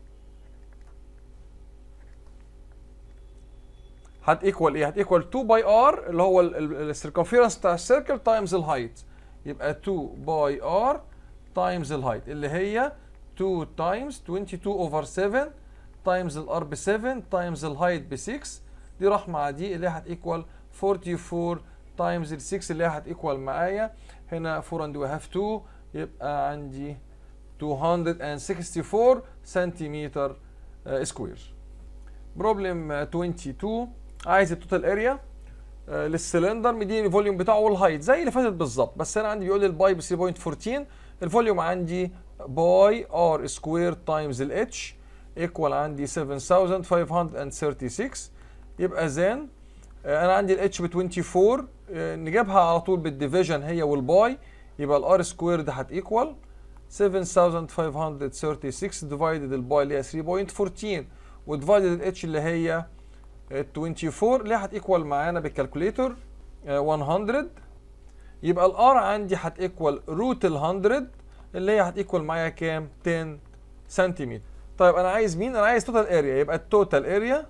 هتيكوال ايه؟ هتيكوال تو باي ار اللي هو السيركمفيرنس بتاع السيركل تايمز الهايت، يبقى تو باي ار تايمز الهايت اللي هي تو تايمز توينتي تو اوفر سفن تايمز الار ب سفن تايمز الهايت ب سكس، دي راح مع دي اللي هي هتيكوال فورتي فور تايمز ال سكس اللي هي هتيكوال معايا هنا فور اند وي هاف تو، يبقى عندي تو سكستي فور سنتيمتر سكوير. بروبلم توينتي تو عايز التوتال اريا للسلندر، مديني الفوليوم بتاعه والهايت زي اللي فاتت بالظبط، بس انا عندي بيقول لي الباي ب ثري بوينت فورتين، الفوليوم عندي باي ار سكوير تايمز الاتش ايكوال عندي سفن ثاوزند فايف هاندرد ثيرتي سكس. يبقى زين انا عندي الاتش ب توينتي فور، نجيبها على طول بالديفيجن هي والباي، يبقى الار سكوير ده هتيكوال سفن ثاوزند فايف هاندرد ثيرتي سكس ديفايدد الباي اللي هي ثري بوينت فورتين وديفايدد الاتش اللي هي توينتي فور اللي هتيكوال معانا بالكالكوليتور مية. يبقى الار عندي هتيكوال روت ال مية اللي هي هتيكوال معايا كام؟ عشرة سنتيمتر. طيب انا عايز مين؟ انا عايز توتال اريا، يبقى التوتال اريا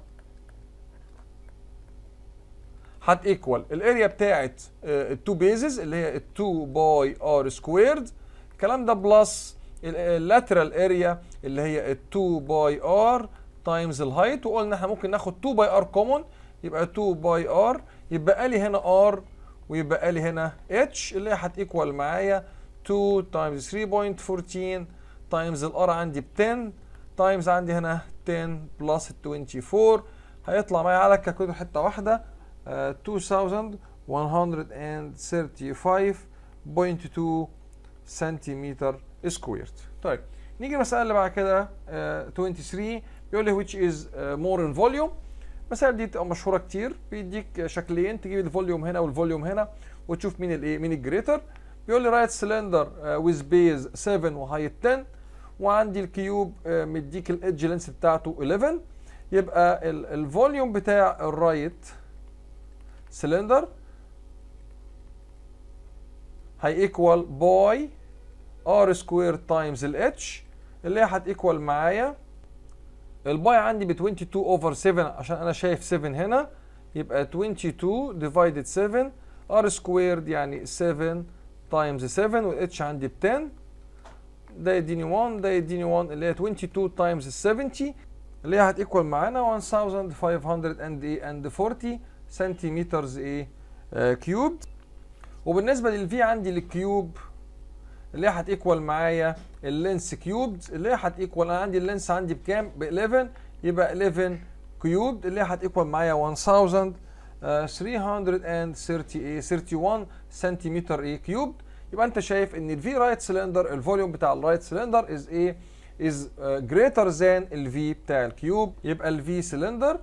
هتيكوال الاريا بتاعت التو بيزز اللي هي التو باي ار سكويرد، الكلام ده بلس اللاترال اريا اللي هي التو باي ار تايمز الهايت، وقلنا احنا ممكن ناخد تو باي ار كومون، يبقى تو باي ار يبقى لي هنا ار ويبقى لي هنا اتش اللي هي هتيكوال معايا تو تايمز ثري بوينت فورتين تايمز الار عندي ب عشرة تايمز عندي هنا عشرة بلس ال توينتي فور، هيطلع معايا على الكالكوليتر حته واحده تو ثاوزند وان هاندرد ثيرتي فايف بوينت تو سنتيمتر سكويرد. طيب نيجي المساله اللي بعد كده ثلاثة وعشرين، بيقول لي which is more in volume. المسائل دي بتبقى مشهوره كتير، بيديك شكلين تجيب الفوليوم هنا والفوليوم هنا وتشوف مين الايه مين الجريتر. بيقول لي رايت سلندر with base سفن وهايت عشرة، وعندي الكيوب مديك الايدج لينس بتاعته احداشر، يبقى الفوليوم بتاع الرايت سلندر هي ايكوال باي ار سكوير تايمز الاتش اللي هي هتيكوال معايا الباي عندي ب توينتي تو اوفر سفن عشان انا شايف سفن هنا، يبقى توينتي تو ديفايدد سفن ار سكويرد يعني سفن تايمز سفن والاتش عندي ب عشرة، ده يديني واحد ده يديني واحد اللي هي توينتي تو تايمز سفنتي اللي هي هتيكوال معانا ألف وخمسمية وأربعين سنتيمترز ايه آه كيوب. وبالنسبه للفي عندي للكيوب اللي هي هتيكوال معايا اللينس كيوبد اللي هي هتيكوال، انا عندي اللينس عندي بكام؟ ب احداشر، يبقى احداشر كيوبد اللي هي هتيكوال معايا ألف وثلاثمية وثلاثة وواحد سنتيمتر ايه كيوبد. يبقى انت شايف ان الفي رايت سلندر الفوليوم بتاع الرايت سلندر از ايه؟ از جريتر ذان الفي بتاع الكيوب، يبقى الفي سلندر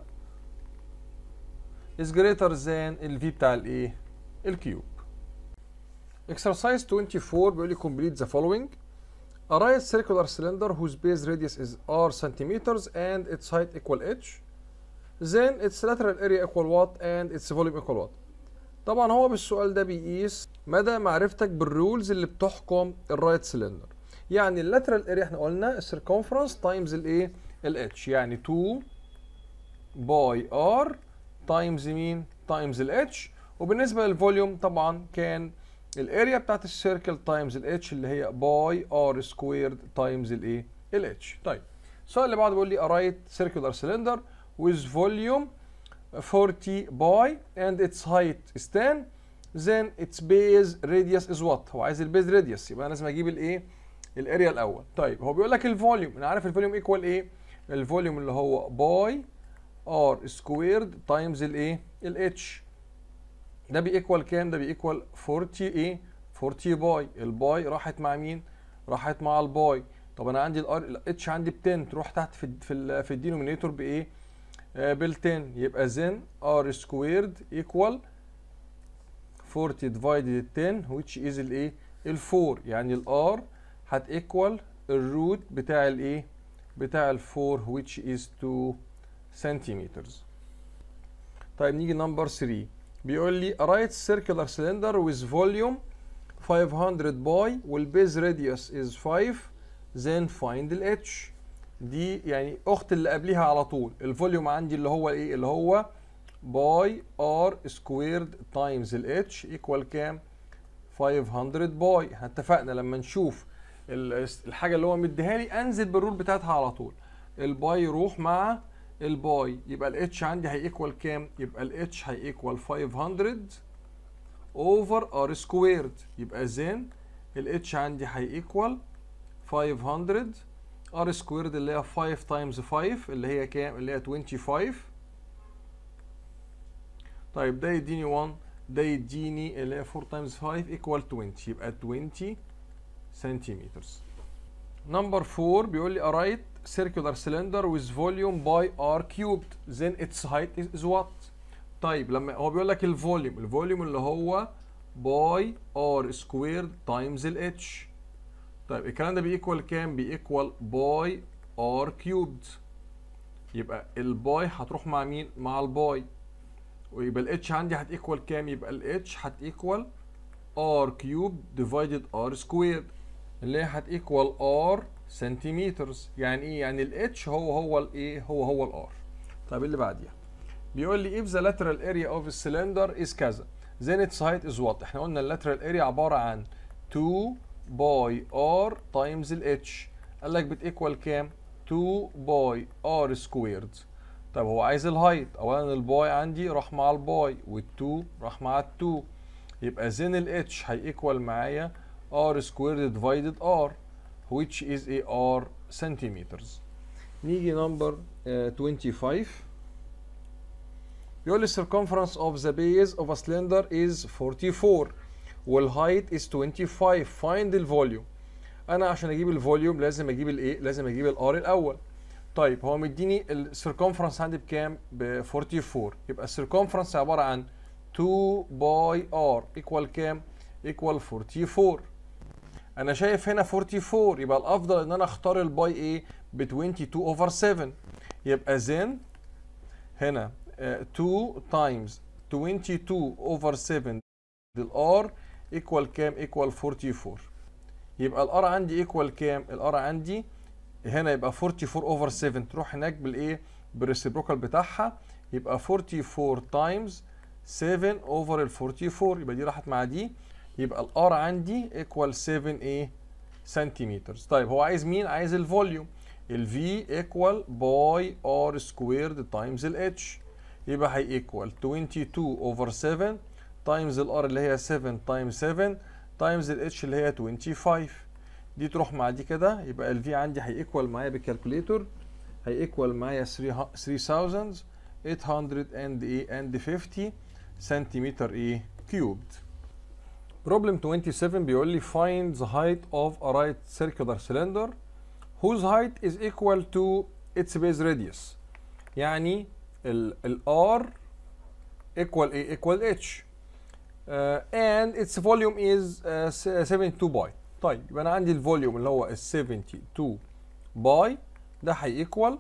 is greater than الفي بتاع الايه؟ الكيوب. Exercise twenty-four بيقول لي complete the following. A right circular cylinder whose base radius is r centimeters and its height equal h. Then its lateral area equal what and its volume equal what. طبعا هو بالسؤال ده بيقيس مدى معرفتك بالرولز اللي بتحكم الرايت سلندر. يعني اللاترال اريا احنا قلنا السيركمفرنس تايمز الايه؟ الاتش، يعني اتنين باي ار تايمز مين؟ تايمز الاتش. وبالنسبه للفوليوم طبعا كان الاريا بتاعت السيركل تايمز الاتش اللي هي باي ار سكويرد تايمز الايه؟ الاتش. طيب السؤال اللي بعده بيقول لي a right circular cylinder with volume forty باي and its height is ten then its base radius is what. هو عايز البيز راديوس، يبقى انا لازم اجيب الايه؟ الاريا الاول. طيب هو بيقول لك الفوليوم، انا عارف الفوليوم ايكوال ايه؟ الفوليوم اللي هو باي ار سكويرد تايمز الايه؟ الاتش. ده بيكوال كام؟ ده بيكوال forty ايه؟ أربعين باي. الباي راحت مع مين؟ راحت مع الباي. طب انا عندي الار الاتش عندي ب عشرة، تروح تحت في ال في ال في الدينومينيتور بايه؟ آه بال عشرة. يبقى زين ار سكويرد ايكوال أربعين ديفايدد عشرة which is الايه؟ ال أربعة. يعني الار هت ايكوال الروت بتاع الايه؟ بتاع ال أربعة which is اتنين سنتيمترز. طيب نيجي نمبر ثلاثة. بيقول لي a right circular cylinder with volume five hundred باي والبيز radius is five then find ال h. دي يعني اخت اللي قبليها على طول. الفوليوم عندي اللي هو ايه؟ اللي هو باي ار سكويرد تايمز ال اتش ايكوال كام؟ خمسمية باي. اتفقنا لما نشوف الحاجه اللي هو مديها لي انزل بالرول بتاعتها على طول. الباي يروح مع الباي، يبقى الاتش عندي هيكوال كام؟ يبقى الاتش هيكوال خمسمية اوفر ار سكويرد. يبقى زين الاتش عندي هيكوال خمسمية ار سكويرد اللي هي خمسة تايمز خمسة اللي هي كام؟ اللي هي خمسة وعشرين. طيب ده يديني واحد، ده يديني اللي هي أربعة تايمز خمسة ايكوال عشرين، يبقى عشرين سنتيمترز. نمبر أربعة بيقول لي a right circular cylinder with volume by r cubed then its height is what؟ طيب لما هو بيقول لك الفوليوم، الفوليوم اللي هو باي ار سكويرد تايمز ال h. طيب الكلام ده بيكوال كام؟ بيكوال باي ار كيوبد. يبقى الباي هتروح مع مين؟ مع الباي. ويبقى الاتش عندي هتيكوال كام؟ يبقى الاتش هتيكوال ار كيوب ديفايدد ار سكويرد اللي هي هتيكوال ار سنتيمترز. يعني ايه؟ يعني الاتش هو هو الايه؟ هو هو الار. طيب اللي بعديها بيقول لي if the lateral area of the cylinder is كذا then its height is what؟ احنا قلنا اللاترال اريا عباره عن اتنين باي ار تايمز الاتش. قال لك بتيكوال كام؟ اتنين باي ار سكويرد. طب هو عايز الهايت. اولا الباي عندي راح مع الباي وال2 راح مع ال2، يبقى زين الاتش هيكوال معايا ار سكويرد ديفايدد ار which is a r سنتيمترز. نيجي نمبر خمسة وعشرين. بيقول لي circumference of the base of a cylinder is forty-four والهايت is twenty-five find الفوليوم. انا عشان اجيب الفوليوم لازم اجيب الايه؟ لازم اجيب الار الاول. طيب هو مديني السيركمفرنس عندي بكام؟ ب أربعة وأربعين. يبقى السيركمفرنس عباره عن اتنين باي ار ايكوال كام؟ ايكوال أربعة وأربعين. انا شايف هنا أربعة وأربعين، يبقى الافضل ان انا اختار الباي ايه؟ ب اتنين وعشرين اوفر سبعة. يبقى زين هنا اتنين تايمز اتنين وعشرين اوفر سبعة الار ايكوال كام؟ ايكوال أربعة وأربعين. يبقى الار عندي ايكوال كام؟ الار عندي هنا يبقى أربعة وأربعين اوفر سبعة، تروح هناك بالايه؟ بالريسيبروكال بتاعها، يبقى أربعة وأربعين تايمز سبعة اوفر ال أربعة وأربعين، يبقى دي راحت مع دي، يبقى الار عندي ايكوال سبعة ايه؟ سنتيمترز. طيب هو عايز مين؟ عايز الفوليوم. الفي ايكوال باي ار سكويرد تايمز الاتش، يبقى هي ايكوال اتنين وعشرين اوفر سبعة تايمز الار اللي هي سبعة تايمز سبعة تايمز الاتش اللي هي خمسة وعشرين. دي تروح مع دي كده، يبقى الفي عندي هيكوال معايا بالكالكوليتور هيكوال معايا ثلاثة آلاف وثمانمية وخمسين سنتيمتر ايه؟ كيوبد. بروبلم سبعة وعشرين بيقول لي find the height of a right circular cylinder whose height is equal to its base radius. يعني ال R equal A equal H uh, and its volume is uh, seventy-two باي. طيب يبقى انا عندي الفوليوم اللي هو ال seventy-two باي ده هيكوال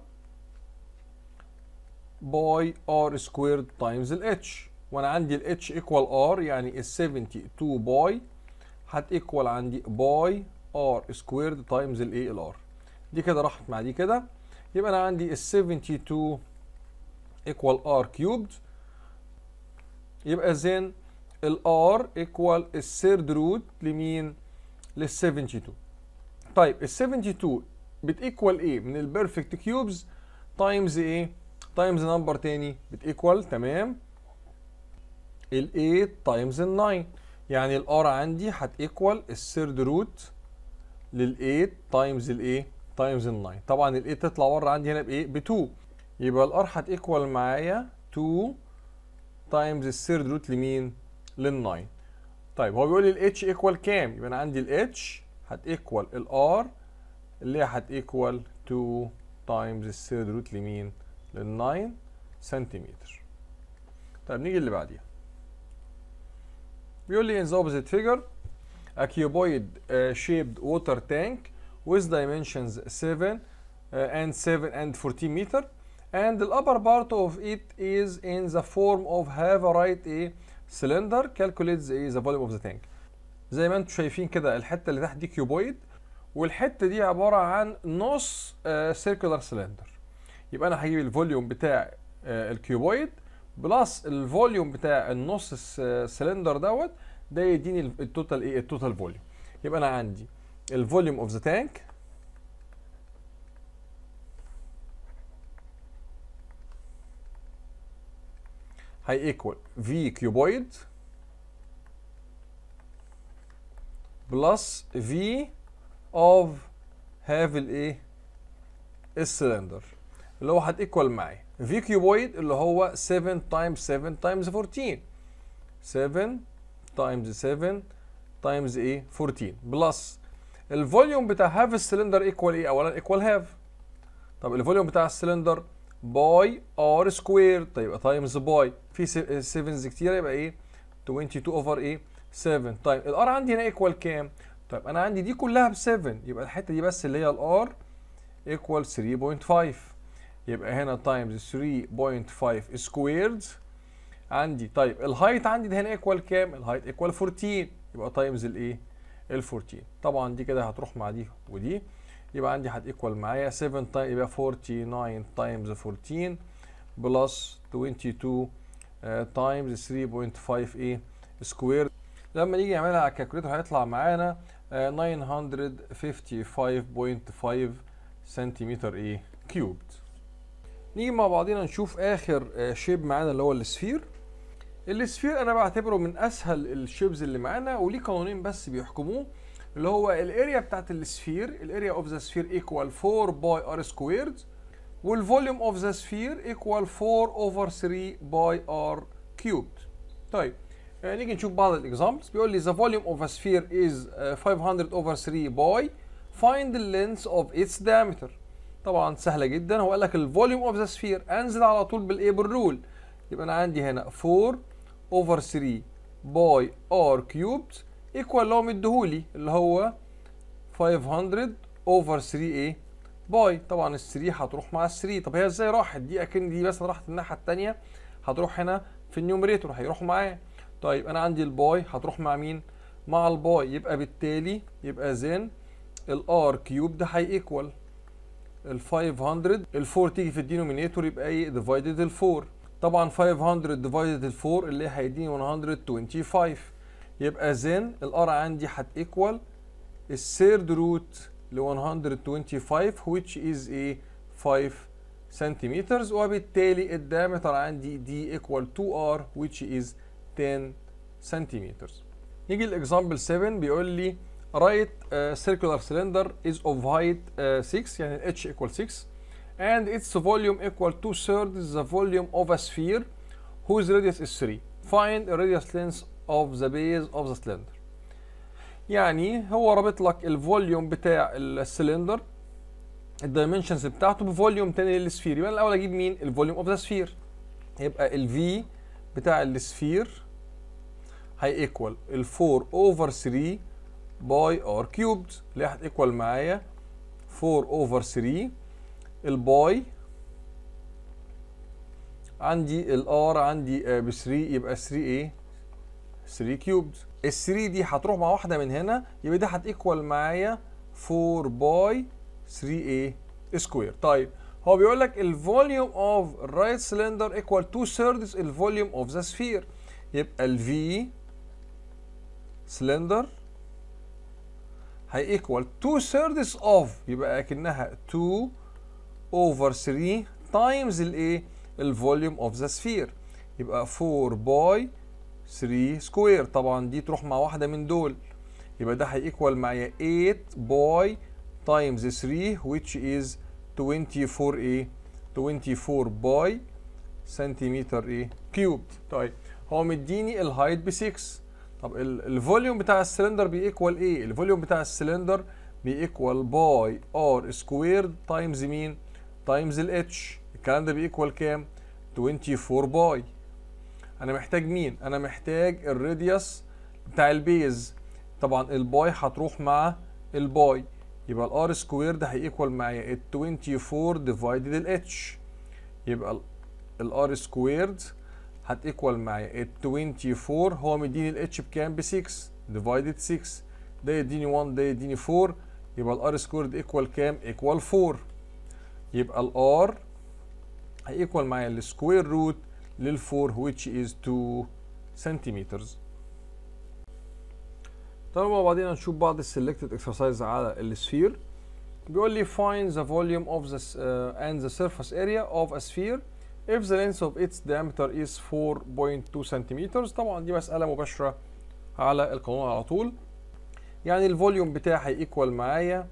باي R سكويرد تايمز ال H، وانا عندي ال H equal R يعني ال seventy-two باي هتيكوال عندي باي R سكويرد تايمز الايه؟ ال R. دي كده راحت مع دي كده، يبقى انا عندي ال seventy-two equal R كيوبد، يبقى زين ال R equal الثيرد روت لمين؟ لل seventy-two. طيب ال seventy-two بتيكوال ايه؟ من البيرفكت كيوبز تايمز ايه؟ تايمز نمبر تاني بتيكوال تمام ال eight تايمز ال nine، يعني ال R عندي هتيكوال الثيرد روت لل eight تايمز الايه؟ تايمز ال nine. طبعا ال eight تطلع بره عندي هنا بايه؟ ب two، يبقى ال R هتيكوال معايا two تايمز الثيرد روت لمين؟ لل nine. طيب هو بيقول لي ال H equal كام؟ يبقى انا عندي ال H هت equal ال R اللي هي هت equal two times الثيرد روت لمين؟ لل nine سنتيمتر. طيب نيجي اللي بعديها. بيقول لي in the opposite figure a cuboid uh, shaped water tank with dimensions seven uh, and seven and fourteen meter and the upper part of it is in the form of have a right a cylinder calculates a the volume of the tank. زي ما انتم شايفين كده الحته اللي تحت دي كيوبويد والحته دي عباره عن نص سيركولار uh, سلندر. يبقى انا هجيب الفوليوم بتاع uh, الكيوبويد بلس الفوليوم بتاع النص سلندر دوت، ده يديني التوتال ايه؟ التوتال فوليوم. يبقى انا عندي الفوليوم اوف ذا تانك هي ايكوال في كيوبويد بلس في اوف هاف الايه؟ السلندر اللي هو هتيكوال معايا في كيوبويد اللي هو seven times seven times fourteen seven times seven times ايه؟ fourteen بلس الفوليوم بتاع هاف السلندر ايكوال ايه؟ اولا ايكوال هاف. طب الفوليوم بتاع السلندر باي ار سكوير، طيب يبقى تايمز باي، في سفنز كتيره يبقى ايه؟ twenty-two اوفر ايه؟ seven. طيب الار عندي هنا ايكوال كام؟ طيب انا عندي دي كلها ب seven، يبقى الحته دي بس اللي هي الار ايكوال three point five، يبقى هنا تايمز three point five سكويرد عندي. طيب الهايت عندي ده هنا ايكوال كام؟ الهايت ايكوال fourteen، يبقى تايمز الايه؟ ال fourteen. طبعا دي كده هتروح مع دي ودي، يبقى عندي هتيكوال معايا seven تايم يبقى forty-nine تايمز fourteen بلس twenty-two تايمز three point five ايه؟ سكوير. لما نيجي نعملها على الكالكوليتر هيطلع معانا nine hundred fifty-five point five سنتيمتر ايه؟ كيوبد. نيجي مع بعضينا نشوف اخر شيب معانا اللي هو السفير. السفير انا بعتبره من اسهل الشيبز اللي معانا، وليه قانونين بس بيحكموه، اللي هو الاريا بتاعت السفير، الاريا اوف ذا سفير ايكوال four باي ار سكويرد، والفوليوم اوف ذا سفير ايكوال four اوفر three باي ار كيوبد. طيب يعني نيجي نشوف بعض الاكزامبلز. بيقول لي the volume of a sphere is five hundred over three باي find the length of its diameter. طبعا سهله جدا، هو قال لك الفوليوم اوف ذا سفير، انزل على طول بالايه؟ بالرول. يبقى انا عندي هنا four over three باي ار كيوبد ايكوال اللي هو مديهولي اللي هو five hundred over three ايه؟ باي. طبعا ال three هتروح مع ال three. طب هي ازاي راحت دي؟ اكن دي بس راحت الناحيه الثانيه، هتروح هنا في النيوميريتور هيروحوا معايا. طيب انا عندي الباي هتروح مع مين؟ مع الباي. يبقى بالتالي يبقى زين الار كيوب ده هي ايكوال ال five hundred، ال four تيجي في الدينومينيتور يبقى ايه؟ ديفايدد ال four. طبعا five hundred ديفايدد ال four اللي هيديني one hundred twenty-five. يبقى زين الار عندي هتيكوال الثيرد روت ل one hundred twenty-five which is a five سنتيمتر، وبالتالي الدايمتر عندي دي equal two r which is ten سنتيمتر. نيجي الاكزامبل seven. بيقول لي right uh, circular cylinder is of height uh, six، يعني h equal six and its volume equal two thirds the volume of a sphere whose radius is three. Find the radius length of the base of the cylinder. يعني هو رابط لك الفوليوم بتاع السلندر الدايمنشنز بتاعته بفوليوم تاني للسفير. يبقى الاول اجيب مين؟ الفوليوم اوف ذا سفير. يبقى الفي بتاع السفير هي ايكوال ال four over three باي ار كيوبد اللي هي هتيكوال معايا four over three. الباي عندي الار عندي ب three يبقى three ايه؟ three كيوبد. ال three دي هتروح مع واحده من هنا، يبقى دي هتيكوال معايا four باي three ايه؟ سكوير. طيب هو بيقول لك الفوليوم اوف الرايت سلندر ايكوال two thirds الفوليوم اوف ذا سفير. يبقى الفي سلندر هي ايكوال two thirds of، يبقى اكنها two over three تايمز الايه؟ الفوليوم اوف ذا سفير. يبقى four باي three سكوير. طبعا دي تروح مع واحده من دول، يبقى ده هي ايكوال معايا eight باي تايمز three which is twenty-four ايه؟ twenty-four باي سنتيمتر ايه؟ كيوب. طيب هو مديني الهايت ب six. طب الفوليوم بتاع السلندر بيكوال ايه؟ الفوليوم بتاع السلندر بيكوال باي ار سكويرد تايمز مين؟ تايمز الاتش. الكلام ده بيكوال كام؟ أربعة وعشرين باي. انا محتاج مين؟ انا محتاج الراديوس بتاع البيز. طبعا الباي هتروح مع الباي، يبقى الار سكويرد هيكوال معايا ال أربعة وعشرين ديفايدد الاتش. يبقى الار سكويرد هتيكوال معايا ال أربعة وعشرين، هو مديني الاتش بكام؟ ب ستة ديفايدد ستة، ده يديني واحد ده يديني أربعة، يبقى الار سكويرد ايكوال كام؟ ايكوال أربعة. يبقى الار هيكوال معايا السكوير روت لل أربعة which is اتنين سنتيمترز. طبعا مع بعضينا نشوف بعض السلكتد اكسرسايز على السفير. بيقول لي find the volume of the uh, and the surface area of a sphere if the length of its diameter is four point two centimeters. طبعا دي مسألة مباشرة على القانون على طول. يعني الفوليوم بتاعي هيكوال معايا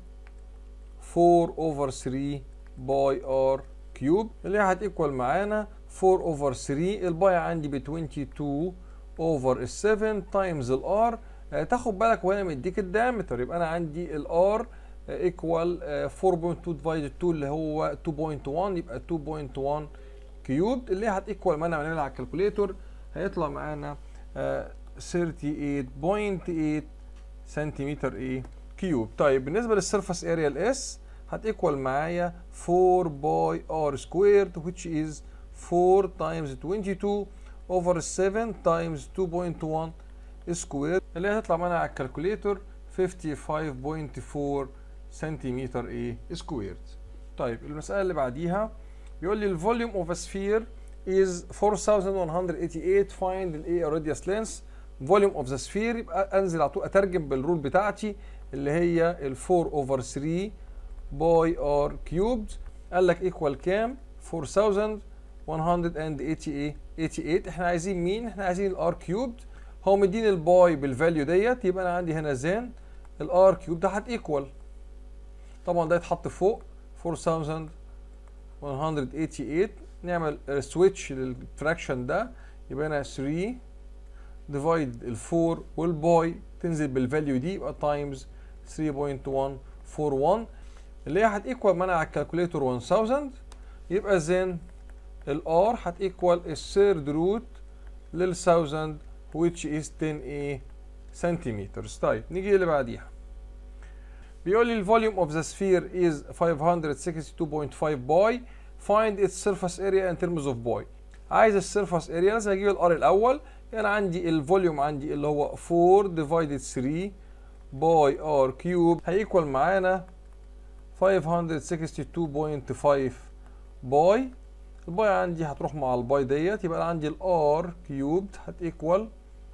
four over three باي r كيوب، اللي هتيكوال معانا four over three، الباي عندي ب اتنين وعشرين over seven times الار. تاخد بالك وهنا مديك الدايمتر، يبقى انا عندي الار ايكوال four point two divided two اللي هو two point one، يبقى two point one كيوب، اللي هتيكوال معانا بنعملها على الكالكوليتور هيطلع معانا thirty-eight point eight سنتيمتر ايه كيوب. طيب بالنسبه للسيرفس اريا الاس هتيكوال معايا four باي ار سكويرد which is four times twenty-two over seven times two point one سكوير، اللي هتطلع معانا على الكالكوليتور fifty-five point four سنتيمتر ايه سكويرد. طيب المسألة اللي بعديها بيقول لي الفوليوم اوف ا سفير is four thousand one hundred eighty-eight find الايه radius length volume of the sphere. يبقى انزل على طول اترجم بالرول بتاعتي اللي هي ال four over three باي r cubed. قال لك ايكوال كام؟ four thousand one hundred eighty-eight. احنا عايزين مين؟ احنا عايزين الار كيوبد. هو مديني الباي بالفاليو ديت، يبقى انا عندي هنا زين الار كيوب ده هتيكوال، طبعا ده يتحط فوق four thousand one hundred eighty-eight، نعمل سويتش للفراكشن ده، يبقى هنا three ديفايد ال four والباي تنزل بالفاليو دي يبقى تايمز three point one four one، اللي هي هتيكوال معانا على الكالكوليتور one thousand. يبقى زين الار هتيكوال الثيرد روت لل thousand which is ten ايه سنتيمترز. طيب نيجي اللي بعديها بيقول لي الفوليوم اوف ذا سفير is five hundred sixty-two point five باي find its surface area in terms of باي. عايز السيرفس اريا، لازم اجيب الار الاول. يعني عندي الفوليوم عندي اللي هو four divided three باي ار كيوب هيكوال معانا five hundred sixty-two point five باي. الباي عندي هتروح مع الباي ديت، يبقى عندي الار كيوبد هتيكوال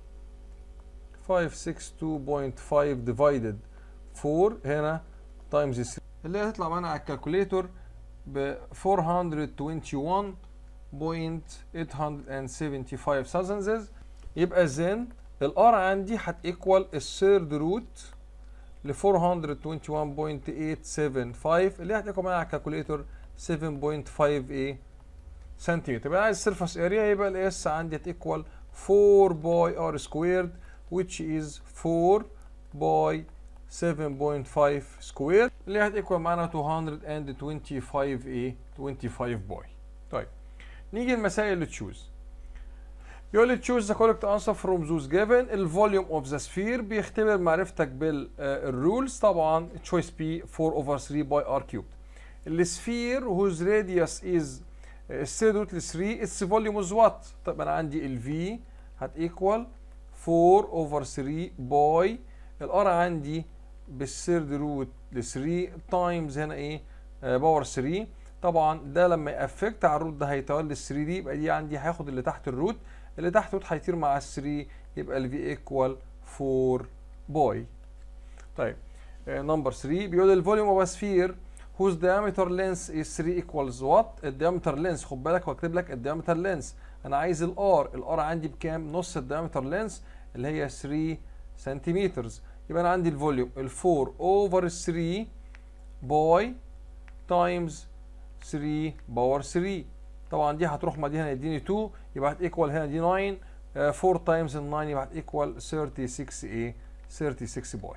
five hundred sixty-two point five divided four هنا times three، اللي هتطلع معانا على الكالكوليتور ب four hundred twenty-one point eight seven five thousandths. يبقى زين الار عندي هتيكوال الثيرد روت ل four hundred twenty-one point eight seven five، اللي هتيكوال معانا على الكالكوليتور seven point five ايه سنتيمتر. يبقى عايز السيرفس اريا، يبقى الاس عندي هتيكوال four باي ار سكويرد which is four باي seven point five سكوير، اللي هتيكوال معانا two hundred twenty-five ايه twenty-five باي. طيب نيجي المسائل اللي تشوز. يقول لي choose the correct answer from those given. الفوليوم اوف ذا سفير بيختبر معرفتك بالرولز. طبعا choice B four over three باي ار كيوب. السفير whose radius is الثيرد روت ل three its volume is what؟ طب انا عندي ال V هتيكوال four over three باي الار عندي بالثيرد روت ل three تايمز هنا ايه باور three. طبعا ده لما يأفكت على الروت ده هيتولد ال three دي، يبقى دي عندي هياخد اللي تحت الروت، اللي تحت الروت هيطير مع ال three، يبقى ال V ايكوال four باي. طيب نمبر three بيقول الفوليوم اوف سفير whose diameter length is three equals what؟ الديامتر لينس، خد بالك واكتب لك الديامتر لينس. انا عايز الار، الار عندي بكام؟ نص الديامتر لينس اللي هي three سنتيمترز. يبقى انا عندي الفوليوم ال four over three باي تايمز three باور three. طبعا دي هتروح مع دي هنا يديني two، يبقى هتيكوال هنا دي nine four times ال nine يبقى هتيكوال thirty-six ايه thirty-six باي.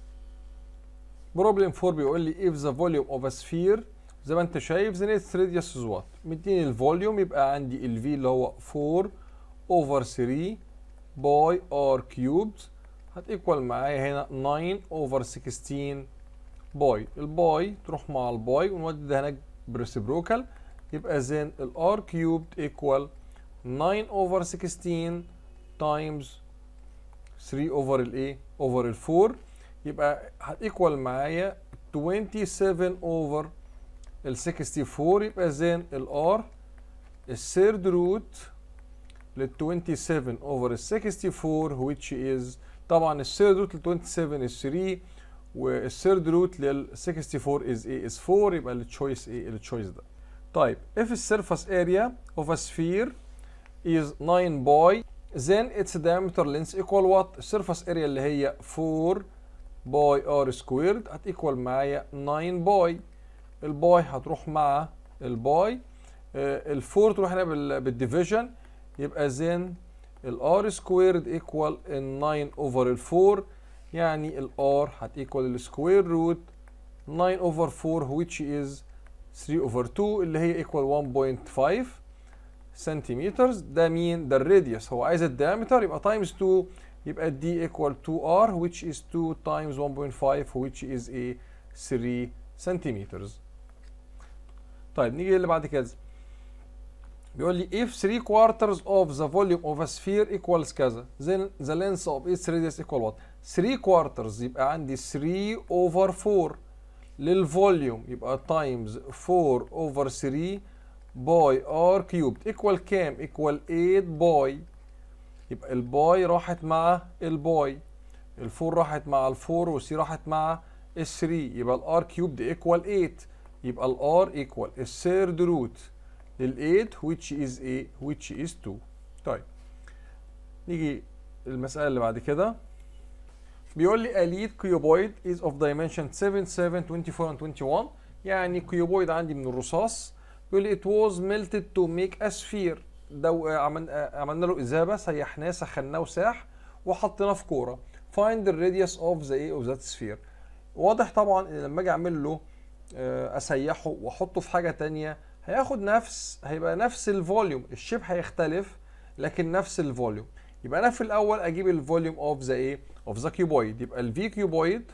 بروبلم four بيقول لي if the volume of a sphere زي ما انت شايف the net radius is what؟ مديني الفوليوم يبقى عندي ال V اللي هو four over three باي r cubed هتيكوال معايا هنا nine over sixteen باي. الباي تروح مع الباي ونودي ده هناك بريسبروكال يبقى then ال r cubed equal nine over sixteen times three over الايه over ال four يبقى هتيكوال معايا twenty-seven over ال sixty-four يبقى then ال r الثيرد روت لل twenty-seven over ال sixty-four which is طبعا الثيرد روت لل twenty-seven is three والثيرد روت لل sixty-four is ايه is four يبقى التشويس ايه التشويس ده. طيب if the surface area of a sphere is nine باي then its diameter length equal what؟ السيرفس area اللي هي four باي r squared هتيكوال معايا nine باي. الباي هتروح مع الباي ال four تروح هنا بالديفيجن يبقى then ال r squared equal ال nine over ال four يعني ال r هتيكوال السكوير روت nine over four which is three over two اللي هي equal one point five سنتيمترز. ده مين؟ ده الراديوس. هو عايز الديامتر يبقى تايمز two يبقى دي equal two r which is two times one point five which is a three سنتيمترز. طيب نيجي اللي بعد كده بيقول لي if three quarters of the volume of a sphere equals كذا then the length of its radius equal what؟ three quarters يبقى عندي three over four للفوليوم يبقى times four over three باي r cubed equal كام؟ equal eight باي. يبقى الباي راحت مع الباي الفور راحت مع الفور والسي راحت مع الثري يبقى الار cubed equal eight يبقى الار equal الثيرد روت لل eight which is a which is two. طيب نيجي المسألة اللي بعد كده بيقول لي a lead cuboid is of dimension seven, seven, twenty-four and twenty-one يعني كيوبويد عندي من الرصاص بيقول لي it was melted to make a sphere. ده عملنا له إذابة سيحناه سخناه وساح وحطيناه في كورة. find the radius of the a of that sphere. واضح طبعا ان لما اجي اعمل له اسيحه واحطه في حاجة تانية هياخد نفس هيبقى نفس الفوليوم الشيب هيختلف لكن نفس الفوليوم. يبقى انا في الاول اجيب الفوليوم اوف ذا ايه اوف ذا كيوبويد يبقى الفي كيوبويد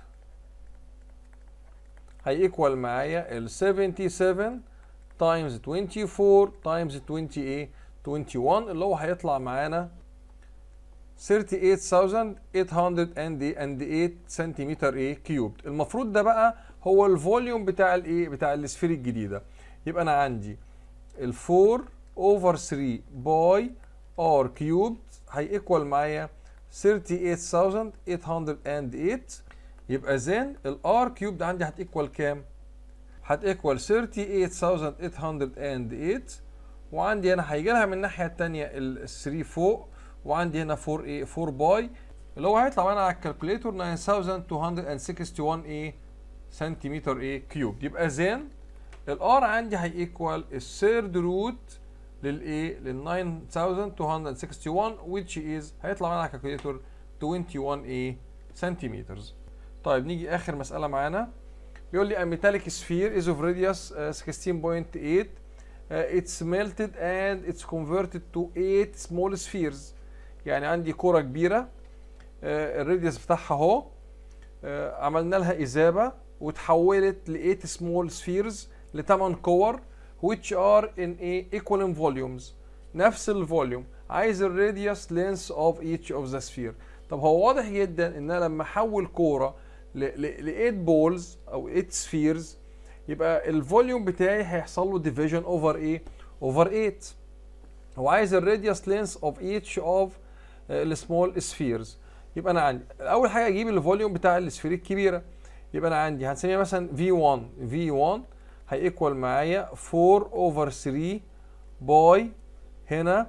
هيكوال معايا ال seventy-seven times twenty-four times twenty ايه twenty-one اللي هو هيطلع معانا thirty-eight thousand eight hundred eight سنتيمتر ايه كيوبد. المفروض ده بقى هو الفوليوم بتاع الايه بتاع السفير الجديده. يبقى انا عندي ال four over three باي r كيوبد هيكوال معايا thirty-eight thousand eight hundred eight يبقى زين ال r كيوبد عندي هتيكوال كام؟ هتيكوال thirty-eight thousand eight hundred eight وعندي هنا هيجي لها من الناحيه الثانيه ال three فوق وعندي هنا four ايه four باي اللي هو هيطلع معانا على الكالكوليتور nine thousand two hundred sixty-one ايه سنتيمتر ايه كيوب. يبقى زين الار عندي هيكوال الثيرد روت للايه لل nine thousand two hundred sixty-one which is هيطلع معانا على الكالكوليتور twenty-one ايه سنتيمترز. طيب نيجي اخر مساله معانا بيقول لي a metallic sphere is of radius uh, sixteen point eight uh, it's melted and it's converted to eight small spheres. يعني عندي كرة كبيرة uh, الراديوس بتاعها اهو uh, عملنا لها إذابة وتحولت ل eight small spheres ل ثمان كور which are in a equal volumes نفس الفوليوم. عايز الراديوس length of each of the sphere. طب هو واضح جدا ان انا لما احول كورة ل eight balls او eight spheres يبقى الفوليوم بتاعي هيحصل له division over ايه over eight. هو عايز الراديوس length of each of السمول سفيرز. يبقى انا عندي اول حاجه اجيب الفوليوم بتاع السفير الكبيره. يبقى انا عندي هنسميها مثلا في واحد في واحد هيكوال معايا four over three باي هنا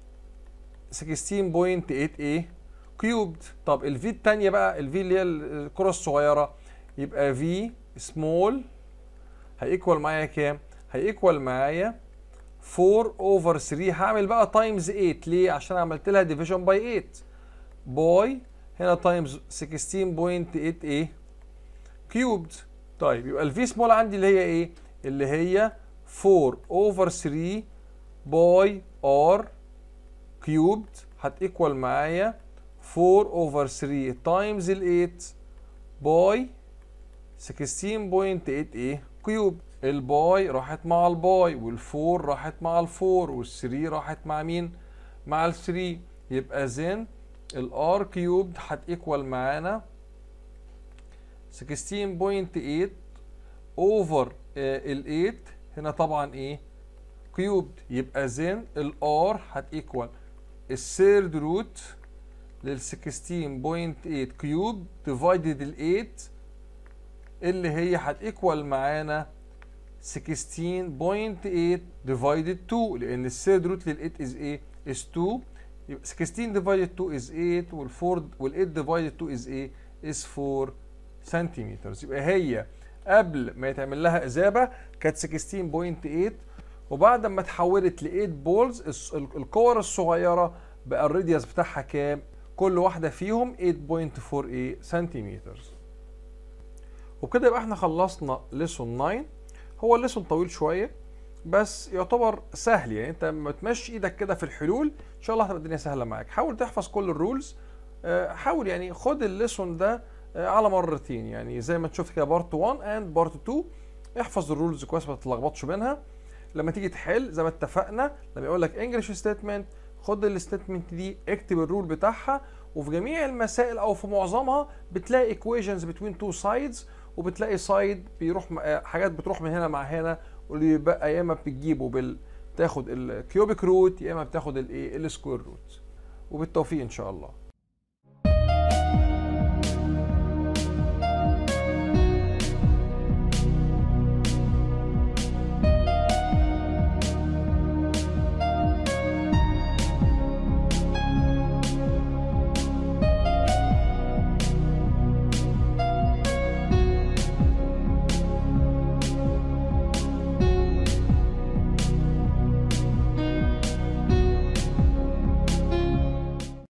sixteen point eight ايه كيوبد. طب الفي الثانيه بقى الفي اللي هي الكره الصغيره يبقى في سمول هيكوال معايا كام؟ هيكوال معايا فور اوفر ثري. هعمل بقى تايمز ثمانية. ليه؟ عشان عملت لها ديفيجن باي ثمانية. باي هنا تايمز ستاشر نقطة تمانية ايه كيوبد. طيب يبقى الفي سمول عندي اللي هي ايه؟ اللي هي فور اوفر ثري باي ار كيوبد هتيكوال معايا فور اوفر ثري تايمز ال ثمانية باي ستاشر نقطة تمانية ايه كيوب. الباي راحت مع الباي، والفور راحت مع الفور، والثري راحت مع مين؟ مع الثري. يبقى زين الار كيوبد هتيكوال معانا ستاشر نقطة تمانية اوفر ال ثمانية هنا طبعا ايه كيوبد. يبقى زين الار هتيكوال الثيرد روت لل ستاشر نقطة تمانية كيوب ديفايدد ال ثمانية اللي هي هتيكوال معانا ستاشر نقطة تمانية ديفايدد اتنين، لان الثيرد روت لل ثمانية از ايه؟ از اتنين. يبقى ستاشر ديفايدد اتنين از تمانية، وال4 وال8 ديفايدد اتنين از ايه؟ از اربعة سنتيمتر. يبقى هي قبل ما يتعمل لها اذابه كانت ستاشر نقطة تمانية، وبعد ما اتحولت ل تمانية بولز الكور الصغيره بقى الراديوس بتاعها كام؟ كل واحده فيهم تمانية فاصلة اربعة سنتيمتر. وبكده يبقى احنا خلصنا ليسون تسعة. هو الليسون طويل شويه بس يعتبر سهل، يعني انت لما تمشي ايدك كده في الحلول ان شاء الله هتبقى الدنيا سهله معاك. حاول تحفظ كل الرولز، حاول يعني خد الليسون ده على مرتين، يعني زي ما تشوف كده بارت واحد اند بارت اتنين. احفظ الرولز كويس ما تتلخبطش بينها. لما تيجي تحل زي ما اتفقنا، لما يقول لك انجلش ستيتمنت خد الستيتمنت دي اكتب الرول بتاعها، وفي جميع المسائل او في معظمها بتلاقي ايكويشنز بتوين تو سايدز، وبتلاقي سايد بيروح حاجات بتروح من هنا مع هنا، واللي بيبقى يا اما بتجيبه بال تاخد الكيوبيك روت يا اما بتاخد الايه السكوير روت. وبالتوفيق ان شاء الله.